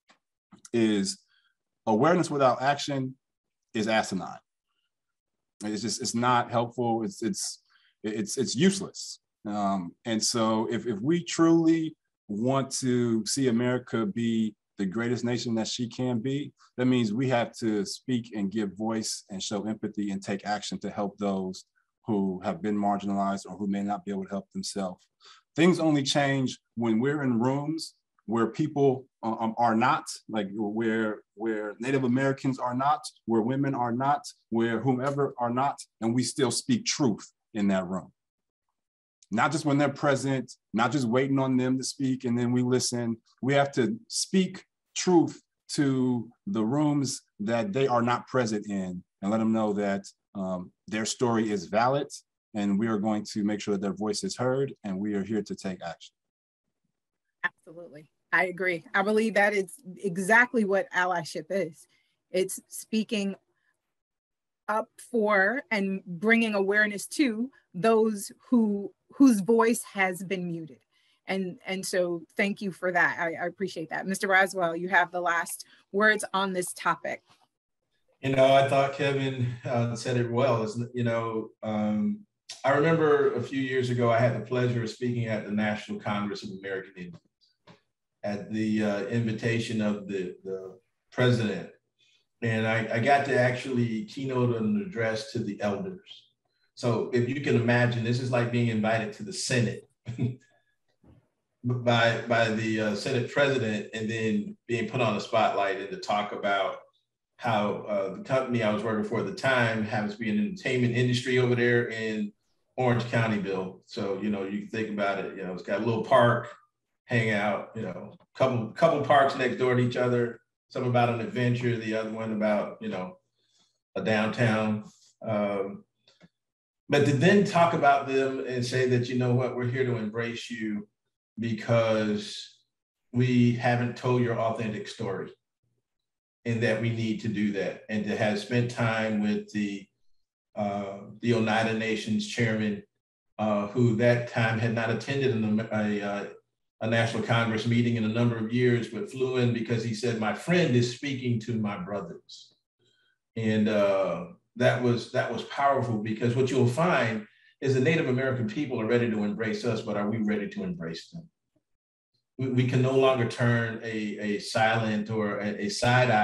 [SPEAKER 3] is awareness without action is asinine. It's just it's not helpful. It's it's it's it's useless. Um, and so if if we truly want to see America be the greatest nation that she can be, that means we have to speak and give voice and show empathy and take action to help those who have been marginalized or who may not be able to help themselves. Things only change when we're in rooms where people um, are not, like where, where Native Americans are not, where women are not, where whomever are not, and we still speak truth in that room. Not just when they're present, not just waiting on them to speak and then we listen. We have to speak truth to the rooms that they are not present in and let them know that Um, their story is valid, and we are going to make sure that their voice is heard, and we are here to take action.
[SPEAKER 2] Absolutely. I agree. I believe that is exactly what allyship is. It's speaking up for and bringing awareness to those who whose voice has been muted. And, and so thank you for that. I, I appreciate that. Mister Roswell, you have the last words on this topic.
[SPEAKER 4] You know, I thought Kevin uh, said it well. It's, you know, um, I remember a few years ago, I had the pleasure of speaking at the National Congress of American Indians at the uh, invitation of the, the president. And I, I got to actually keynote an address to the elders. So if you can imagine, this is like being invited to the Senate by, by the uh, Senate president and then being put on the spotlight and to talk about how uh, the company I was working for at the time happens to be an entertainment industry over there in Orange County, Bill. So, you know, you can think about it, you know, it's got a little park, hang out, you know, couple, couple parks next door to each other, some about an adventure, the other one about, you know, a downtown. Um, but to then talk about them and say that, you know what, we're here to embrace you because we haven't told your authentic story. And that we need to do that, and to have spent time with the uh, the Oneida Nations chairman, uh, who that time had not attended a, a, a National Congress meeting in a number of years, but flew in because he said, "My friend is speaking to my brothers," and uh, that was that was powerful because what you'll find is the Native American people are ready to embrace us, but are we ready to embrace them? We can no longer turn a, a silent or a, a side eye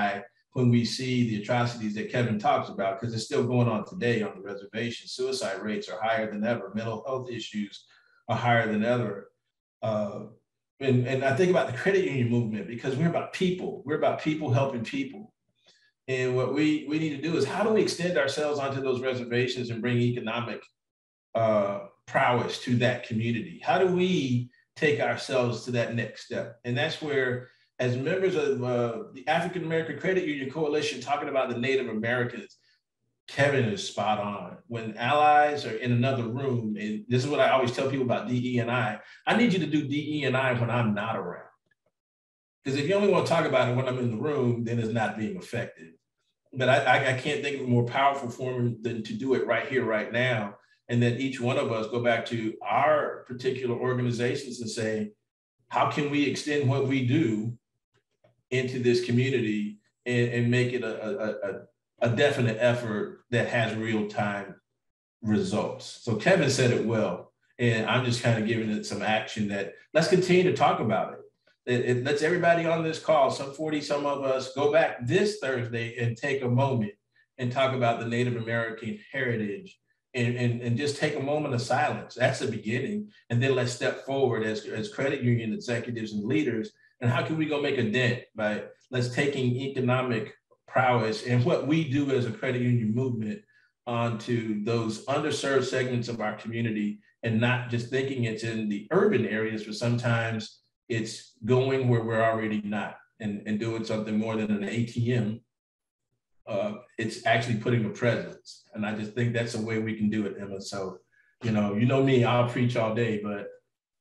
[SPEAKER 4] when we see the atrocities that Kevin talks about, because it's still going on today on the reservation. Suicide rates are higher than ever. Mental health issues are higher than ever. Uh, and, and I think about the credit union movement, because we're about people. We're about people helping people. And what we, we need to do is, how do we extend ourselves onto those reservations and bring economic uh, prowess to that community? How do we take ourselves to that next step? And that's where, as members of uh, the African American Credit Union Coalition, talking about the Native Americans, Kevin is spot on. When allies are in another room, and this is what I always tell people about D E and I, I need you to do D E and I when I'm not around. Because if you only want to talk about it when I'm in the room, then it's not being effective. But I, I, I can't think of a more powerful form than to do it right here, right now. And then each one of us go back to our particular organizations and say, how can we extend what we do into this community and, and make it a, a, a, a definite effort that has real-time results? So Kevin said it well, and I'm just kind of giving it some action that let's continue to talk about it. It, it lets everybody on this call, some forty some of us, go back this Thursday and take a moment and talk about the Native American heritage, and, and, and just take a moment of silence. That's the beginning. And then let's step forward as, as credit union executives and leaders. And how can we go make a dent by let's taking economic prowess and what we do as a credit union movement onto those underserved segments of our community, and not just thinking it's in the urban areas, but sometimes it's going where we're already not, and, and doing something more than an A T M. Uh, it's actually putting a presence. And I just think that's the way we can do it, Emma. So, you know, you know me, I'll preach all day, but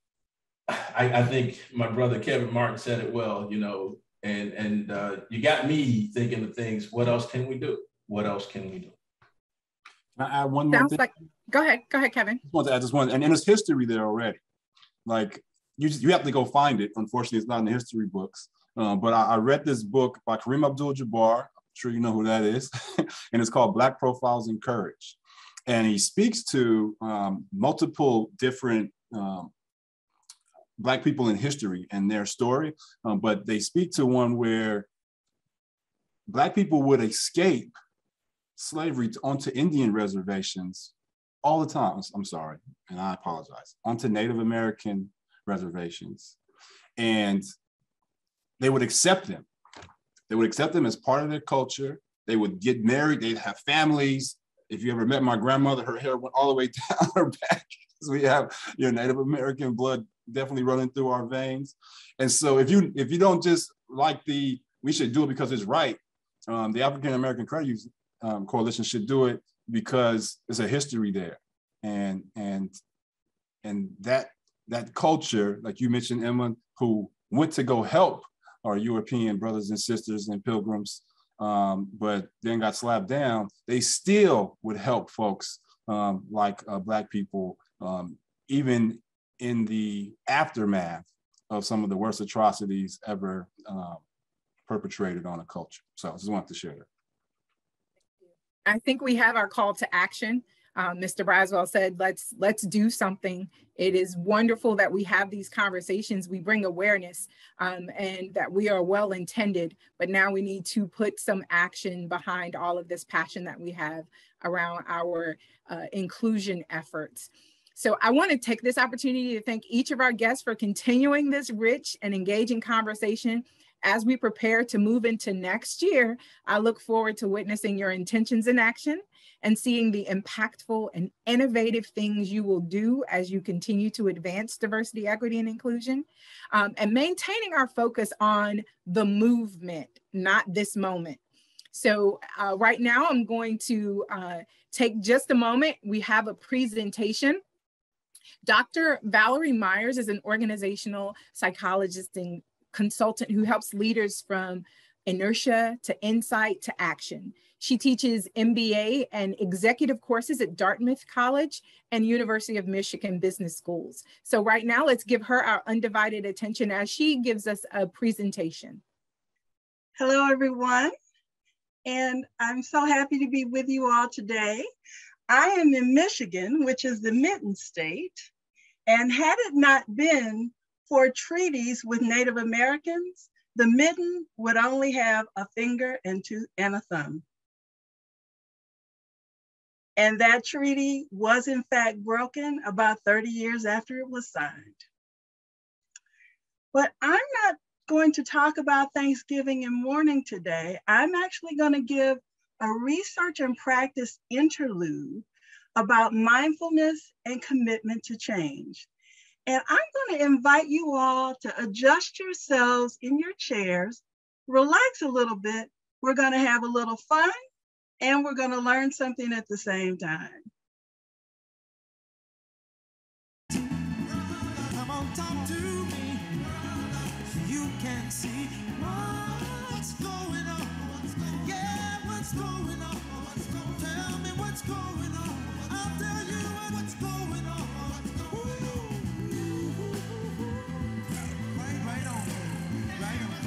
[SPEAKER 4] I, I think my brother Kevin Martin said it well, you know, and, and uh, you got me thinking of things. What else can we do? What else can we do?
[SPEAKER 3] Can I add one more
[SPEAKER 2] Sounds
[SPEAKER 3] thing?
[SPEAKER 2] like, go ahead, go ahead, Kevin.
[SPEAKER 3] I just want to add this one, and, and there's history there already. Like, you just, you have to go find it. Unfortunately, it's not in the history books. Uh, but I, I read this book by Kareem Abdul-Jabbar. I'm sure you know who that is. And it's called Black Profiles in Courage. And he speaks to um, multiple different um, Black people in history and their story. Um, but they speak to one where Black people would escape slavery to, onto Indian reservations all the time. I'm sorry, and I apologize, onto Native American reservations. And they would accept them. They would accept them as part of their culture. They would get married, they'd have families. If you ever met my grandmother, her hair went all the way down her back. So we have your Native American blood definitely running through our veins. And so if you if you don't just like the, we should do it because it's right, um, the African American Credit Union um, Coalition should do it because there's a history there. And, and, and that, that culture, like you mentioned, Emma, who went to go help our European brothers and sisters and pilgrims, um, but then got slapped down, they still would help folks um, like uh, Black people, um, even in the aftermath of some of the worst atrocities ever um, perpetrated on a culture. So I just wanted to share that.
[SPEAKER 2] I think we have our call to action. Um, Mister Braswell said, let's let's do something. It is wonderful that we have these conversations. We bring awareness um, and that we are well intended, but now we need to put some action behind all of this passion that we have around our uh, inclusion efforts. So I want to take this opportunity to thank each of our guests for continuing this rich and engaging conversation. As we prepare to move into next year, I look forward to witnessing your intentions in action and seeing the impactful and innovative things you will do as you continue to advance diversity, equity, and inclusion, um, and maintaining our focus on the movement, not this moment. So uh, right now, I'm going to uh, take just a moment. We have a presentation. Doctor Valerie Myers is an organizational psychologist and consultant who helps leaders from inertia to insight to action. She teaches M B A and executive courses at Dartmouth College and University of Michigan Business Schools. So right now, let's give her our undivided attention as she gives us a presentation.
[SPEAKER 6] Hello, everyone. And I'm so happy to be with you all today. I am in Michigan, which is the Mitten State. And had it not been for treaties with Native Americans, the mitten would only have a finger and, two, and a thumb. And that treaty was in fact broken about thirty years after it was signed. But I'm not going to talk about Thanksgiving and mourning today. I'm actually going to give a research and practice interlude about mindfulness and commitment to change. And I'm going to invite you all to adjust yourselves in your chairs, relax a little bit. We're going to have a little fun, and we're going to learn something at the same time. Come on, talk to me. You can see what's going on. Yeah, what's going on? Tell me what's going on. I'll tell you what's going on. Right, right on. Right on.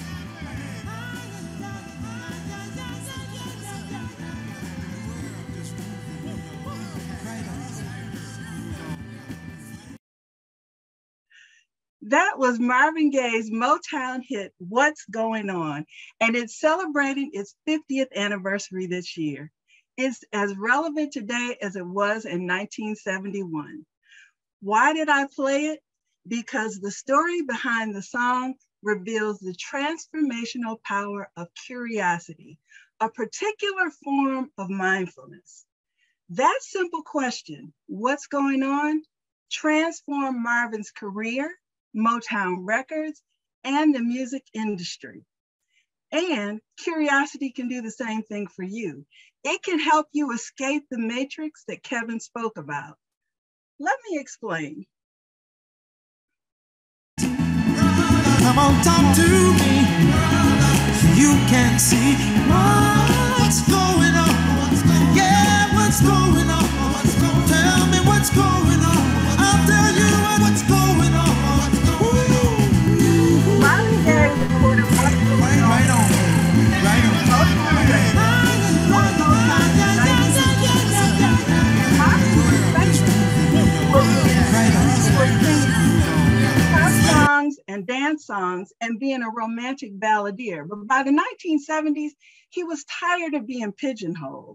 [SPEAKER 6] That was Marvin Gaye's Motown hit, What's Going On? And it's celebrating its fiftieth anniversary this year. It's as relevant today as it was in nineteen seventy-one. Why did I play it? Because the story behind the song reveals the transformational power of curiosity, a particular form of mindfulness. That simple question, what's going on, transformed Marvin's career, Motown Records, and the music industry. And curiosity can do the same thing for you. It can help you escape the matrix that Kevin spoke about. Let me explain. Come on, talk to me. You can see what's going on. Yeah, what's going on? Tell me what's going on. I'll tell you what's going on. Marvin Gaye recorded What's Going On. Right on. Right on. Pop songs and dance songs and being a romantic balladeer. But by the nineteen seventies, he was tired of being pigeonholed.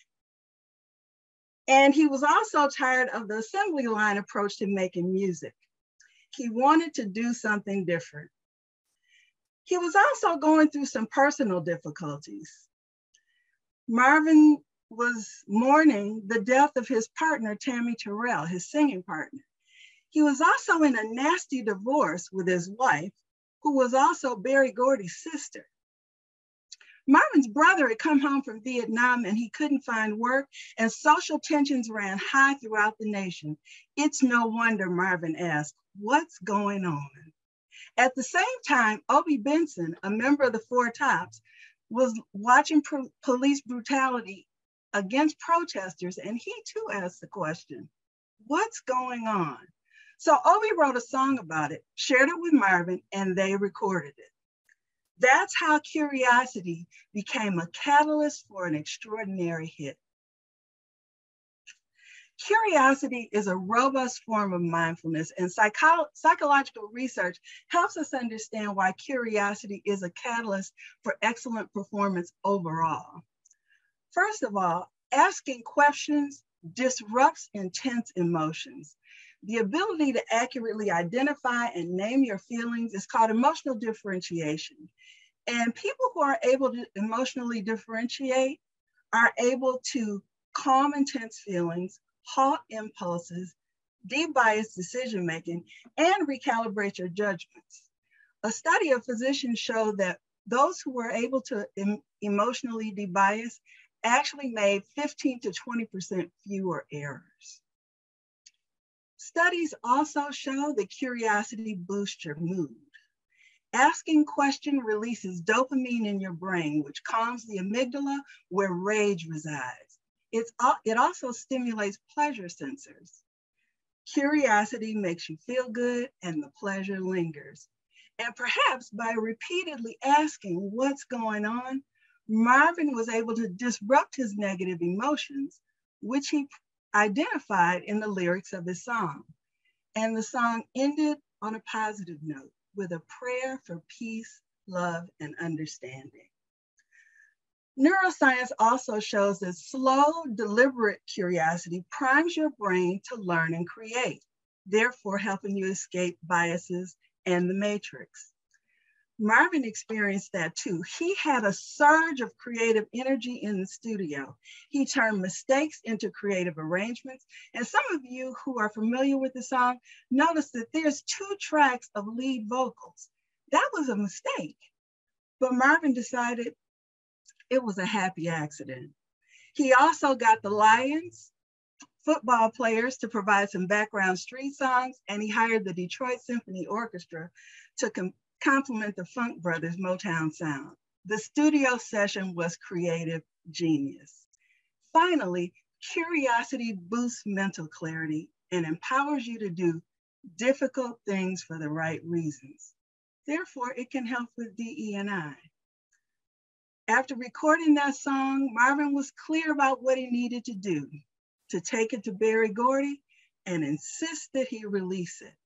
[SPEAKER 6] And he was also tired of the assembly line approach to making music. He wanted to do something different. He was also going through some personal difficulties. Marvin was mourning the death of his partner, Tammy Terrell, his singing partner. He was also in a nasty divorce with his wife, who was also Berry Gordy's sister. Marvin's brother had come home from Vietnam and he couldn't find work, and social tensions ran high throughout the nation. It's no wonder Marvin asked, what's going on? At the same time, Obie Benson, a member of the Four Tops, was watching pro- police brutality against protesters, and he too asked the question, what's going on? So Obie wrote a song about it, shared it with Marvin, and they recorded it. That's how curiosity became a catalyst for an extraordinary hit. Curiosity is a robust form of mindfulness, and psycho- psychological research helps us understand why curiosity is a catalyst for excellent performance overall. First of all, asking questions disrupts intense emotions. The ability to accurately identify and name your feelings is called emotional differentiation. And people who are able to emotionally differentiate are able to calm intense feelings, halt impulses, de-bias decision-making, and recalibrate your judgments. A study of physicians showed that those who were able to em- emotionally de-bias actually made fifteen to twenty percent fewer errors. Studies also show that curiosity boosts your mood. Asking questions releases dopamine in your brain, which calms the amygdala where rage resides. It's, it also stimulates pleasure sensors. Curiosity makes you feel good and the pleasure lingers. And perhaps by repeatedly asking what's going on, Marvin was able to disrupt his negative emotions, which he identified in the lyrics of his song. And the song ended on a positive note with a prayer for peace, love, and understanding. Neuroscience also shows that slow, deliberate curiosity primes your brain to learn and create, therefore helping you escape biases and the matrix. Marvin experienced that too. He had a surge of creative energy in the studio. He turned mistakes into creative arrangements. And some of you who are familiar with the song notice that there's two tracks of lead vocals. That was a mistake. But Marvin decided it was a happy accident. He also got the Lions football players to provide some background street songs, and he hired the Detroit Symphony Orchestra to com complement the Funk Brothers Motown sound. The studio session was creative genius. Finally, curiosity boosts mental clarity and empowers you to do difficult things for the right reasons. Therefore, it can help with D E and I. After recording that song, Marvin was clear about what he needed to do, to take it to Berry Gordy and insist that he release it.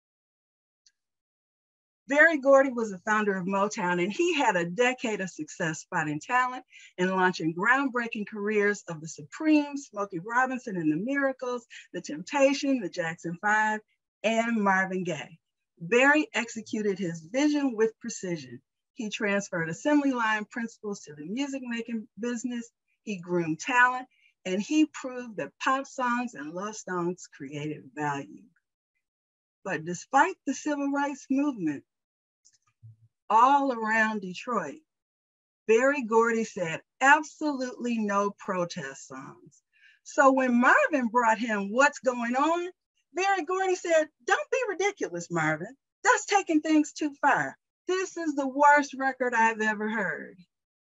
[SPEAKER 6] Berry Gordy was the founder of Motown, and he had a decade of success spotting talent and launching groundbreaking careers of the Supremes, Smokey Robinson and the Miracles, the Temptations, the Jackson Five, and Marvin Gaye. Berry executed his vision with precision. He transferred assembly line principles to the music-making business. He groomed talent, and he proved that pop songs and love songs created value. But despite the civil rights movement all around Detroit, Berry Gordy said absolutely no protest songs. So when Marvin brought him What's Going On, Berry Gordy said, don't be ridiculous, Marvin. That's taking things too far. This is the worst record I've ever heard.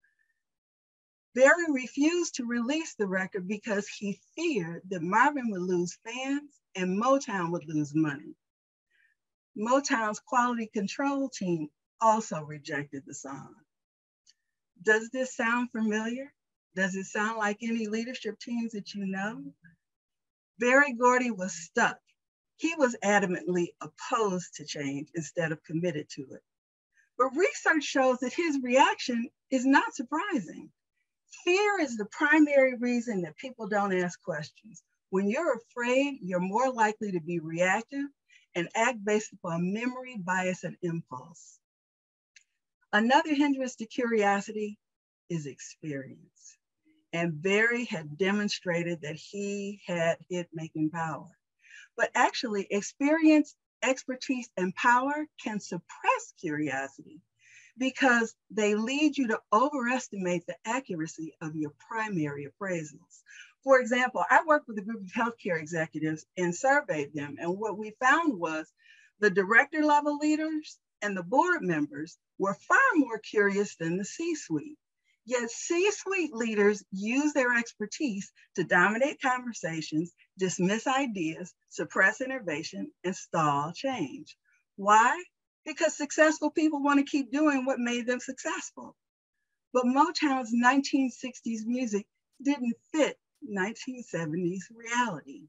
[SPEAKER 6] Berry refused to release the record because he feared that Marvin would lose fans and Motown would lose money. Motown's quality control team also rejected the song. Does this sound familiar? Does it sound like any leadership teams that you know? Berry Gordy was stuck. He was adamantly opposed to change instead of committed to it. But research shows that his reaction is not surprising. Fear is the primary reason that people don't ask questions. When you're afraid, you're more likely to be reactive and act based upon memory, bias, and impulse. Another hindrance to curiosity is experience. And Berry had demonstrated that he had hit-making power. But actually, experience, expertise, and power can suppress curiosity because they lead you to overestimate the accuracy of your primary appraisals. For example, I worked with a group of healthcare executives and surveyed them. And what we found was the director level leaders and the board members were far more curious than the C-suite. Yet C-suite leaders use their expertise to dominate conversations, dismiss ideas, suppress innovation, and stall change. Why? Because successful people want to keep doing what made them successful. But Motown's nineteen sixties music didn't fit nineteen seventies reality.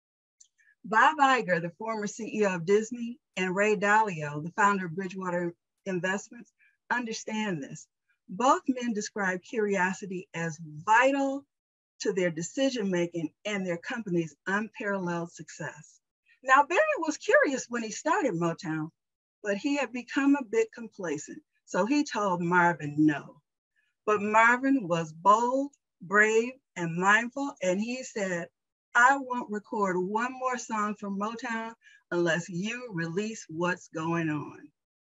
[SPEAKER 6] Bob Iger, the former C E O of Disney, and Ray Dalio, the founder of Bridgewater Investments, understand this. Both men describe curiosity as vital to their decision-making and their company's unparalleled success. Now, Berry was curious when he started Motown, but he had become a bit complacent, so he told Marvin no. But Marvin was bold, brave, and mindful, and he said, I won't record one more song from Motown unless you release What's Going On.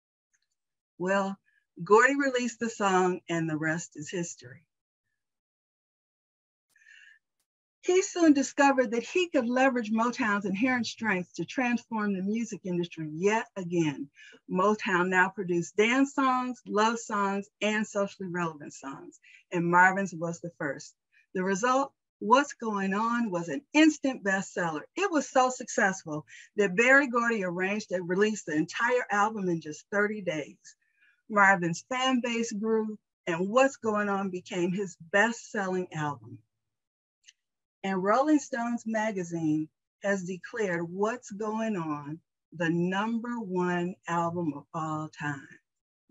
[SPEAKER 6] Well, Gordy released the song and the rest is history. He soon discovered that he could leverage Motown's inherent strengths to transform the music industry yet again. Motown now produced dance songs, love songs, and socially relevant songs, and Marvin's was the first. The result, What's Going On, was an instant bestseller. It was so successful that Berry Gordy arranged to release the entire album in just thirty days. Marvin's fan base grew, and What's Going On became his best-selling album. And Rolling Stones magazine has declared What's Going On the number one album of all time.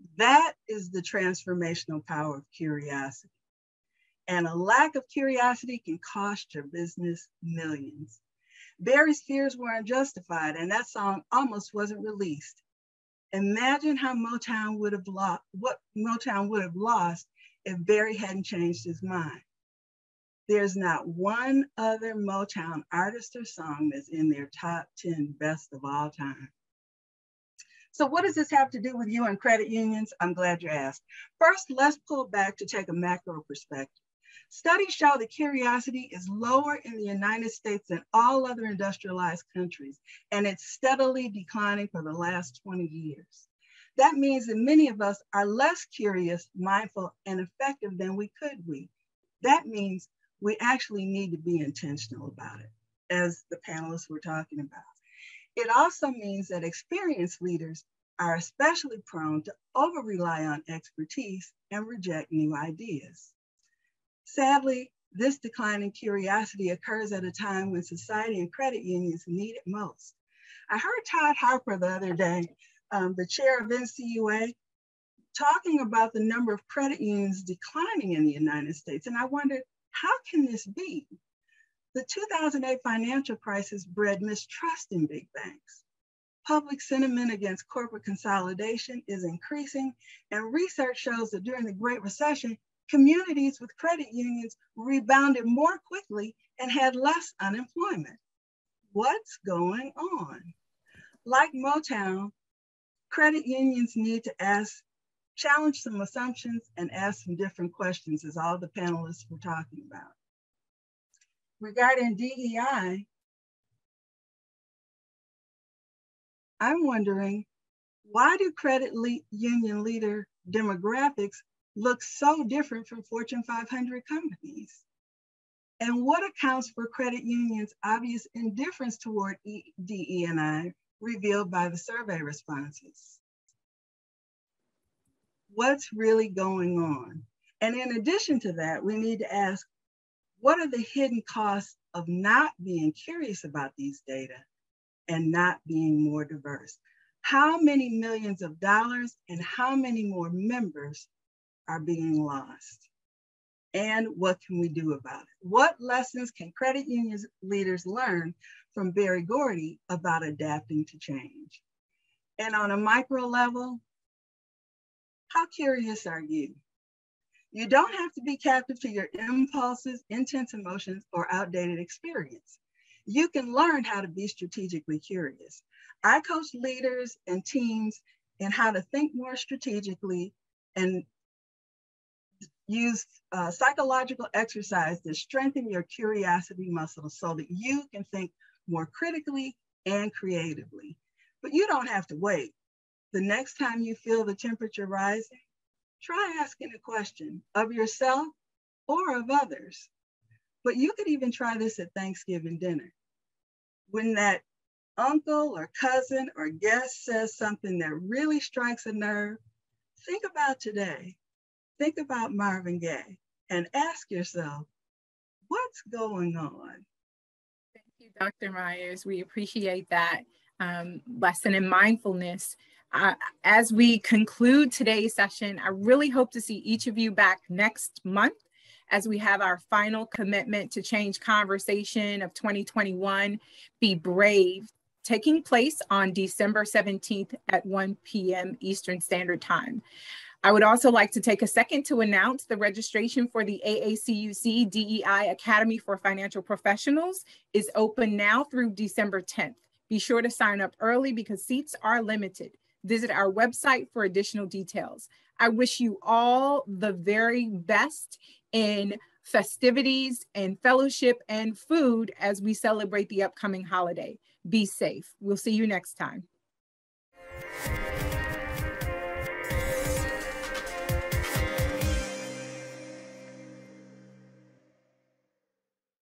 [SPEAKER 6] That is the transformational power of curiosity. And a lack of curiosity can cost your business millions. Barry's fears were unjustified, and that song almost wasn't released. Imagine how Motown would have lost, what Motown would have lost if Barry hadn't changed his mind. There's not one other Motown artist or song that's in their top ten best of all time. So what does this have to do with you and credit unions? I'm glad you asked. First, let's pull back to take a macro perspective. Studies show that curiosity is lower in the United States than all other industrialized countries, and it's steadily declining for the last twenty years. That means that many of us are less curious, mindful, and effective than we could be. That means we actually need to be intentional about it, as the panelists were talking about. It also means that experienced leaders are especially prone to over-rely on expertise and reject new ideas. Sadly, this decline in curiosity occurs at a time when society and credit unions need it most. I heard Todd Harper the other day, um, the chair of N C U A, talking about the number of credit unions declining in the United States. And I wondered, how can this be? The two thousand eight financial crisis bred mistrust in big banks. Public sentiment against corporate consolidation is increasing, and research shows that during the Great Recession, communities with credit unions rebounded more quickly and had less unemployment. What's going on? Like Motown, credit unions need to ask, challenge some assumptions and ask some different questions, as all the panelists were talking about. Regarding D E I, I'm wondering, why do credit le- union leader demographics look so different from Fortune five hundred companies? And what accounts for credit unions' obvious indifference toward D E I revealed by the survey responses? What's really going on? And in addition to that, we need to ask, what are the hidden costs of not being curious about these data and not being more diverse? How many millions of dollars and how many more members are being lost? And what can we do about it? What lessons can credit union leaders learn from Berry Gordy about adapting to change? And on a micro level, how curious are you? You don't have to be captive to your impulses, intense emotions, or outdated experience. You can learn how to be strategically curious. I coach leaders and teams in how to think more strategically and use uh, psychological exercise to strengthen your curiosity muscle so that you can think more critically and creatively. But you don't have to wait. The next time you feel the temperature rising, try asking a question of yourself or of others. But you could even try this at Thanksgiving dinner. When that uncle or cousin or guest says something that really strikes a nerve, think about today. Think about Marvin Gaye and ask yourself, what's going on?
[SPEAKER 2] Thank you, Doctor Myers. We appreciate that um, lesson in mindfulness. Uh, as we conclude today's session, I really hope to see each of you back next month as we have our final commitment to change conversation of twenty twenty-one, Be Brave, taking place on December seventeenth at one p m Eastern Standard Time. I would also like to take a second to announce the registration for the A A C U C D E I Academy for Financial Professionals is open now through December tenth. Be sure to sign up early because seats are limited. Visit our website for additional details. I wish you all the very best in festivities and fellowship and food as we celebrate the upcoming holiday. Be safe. We'll see you next time.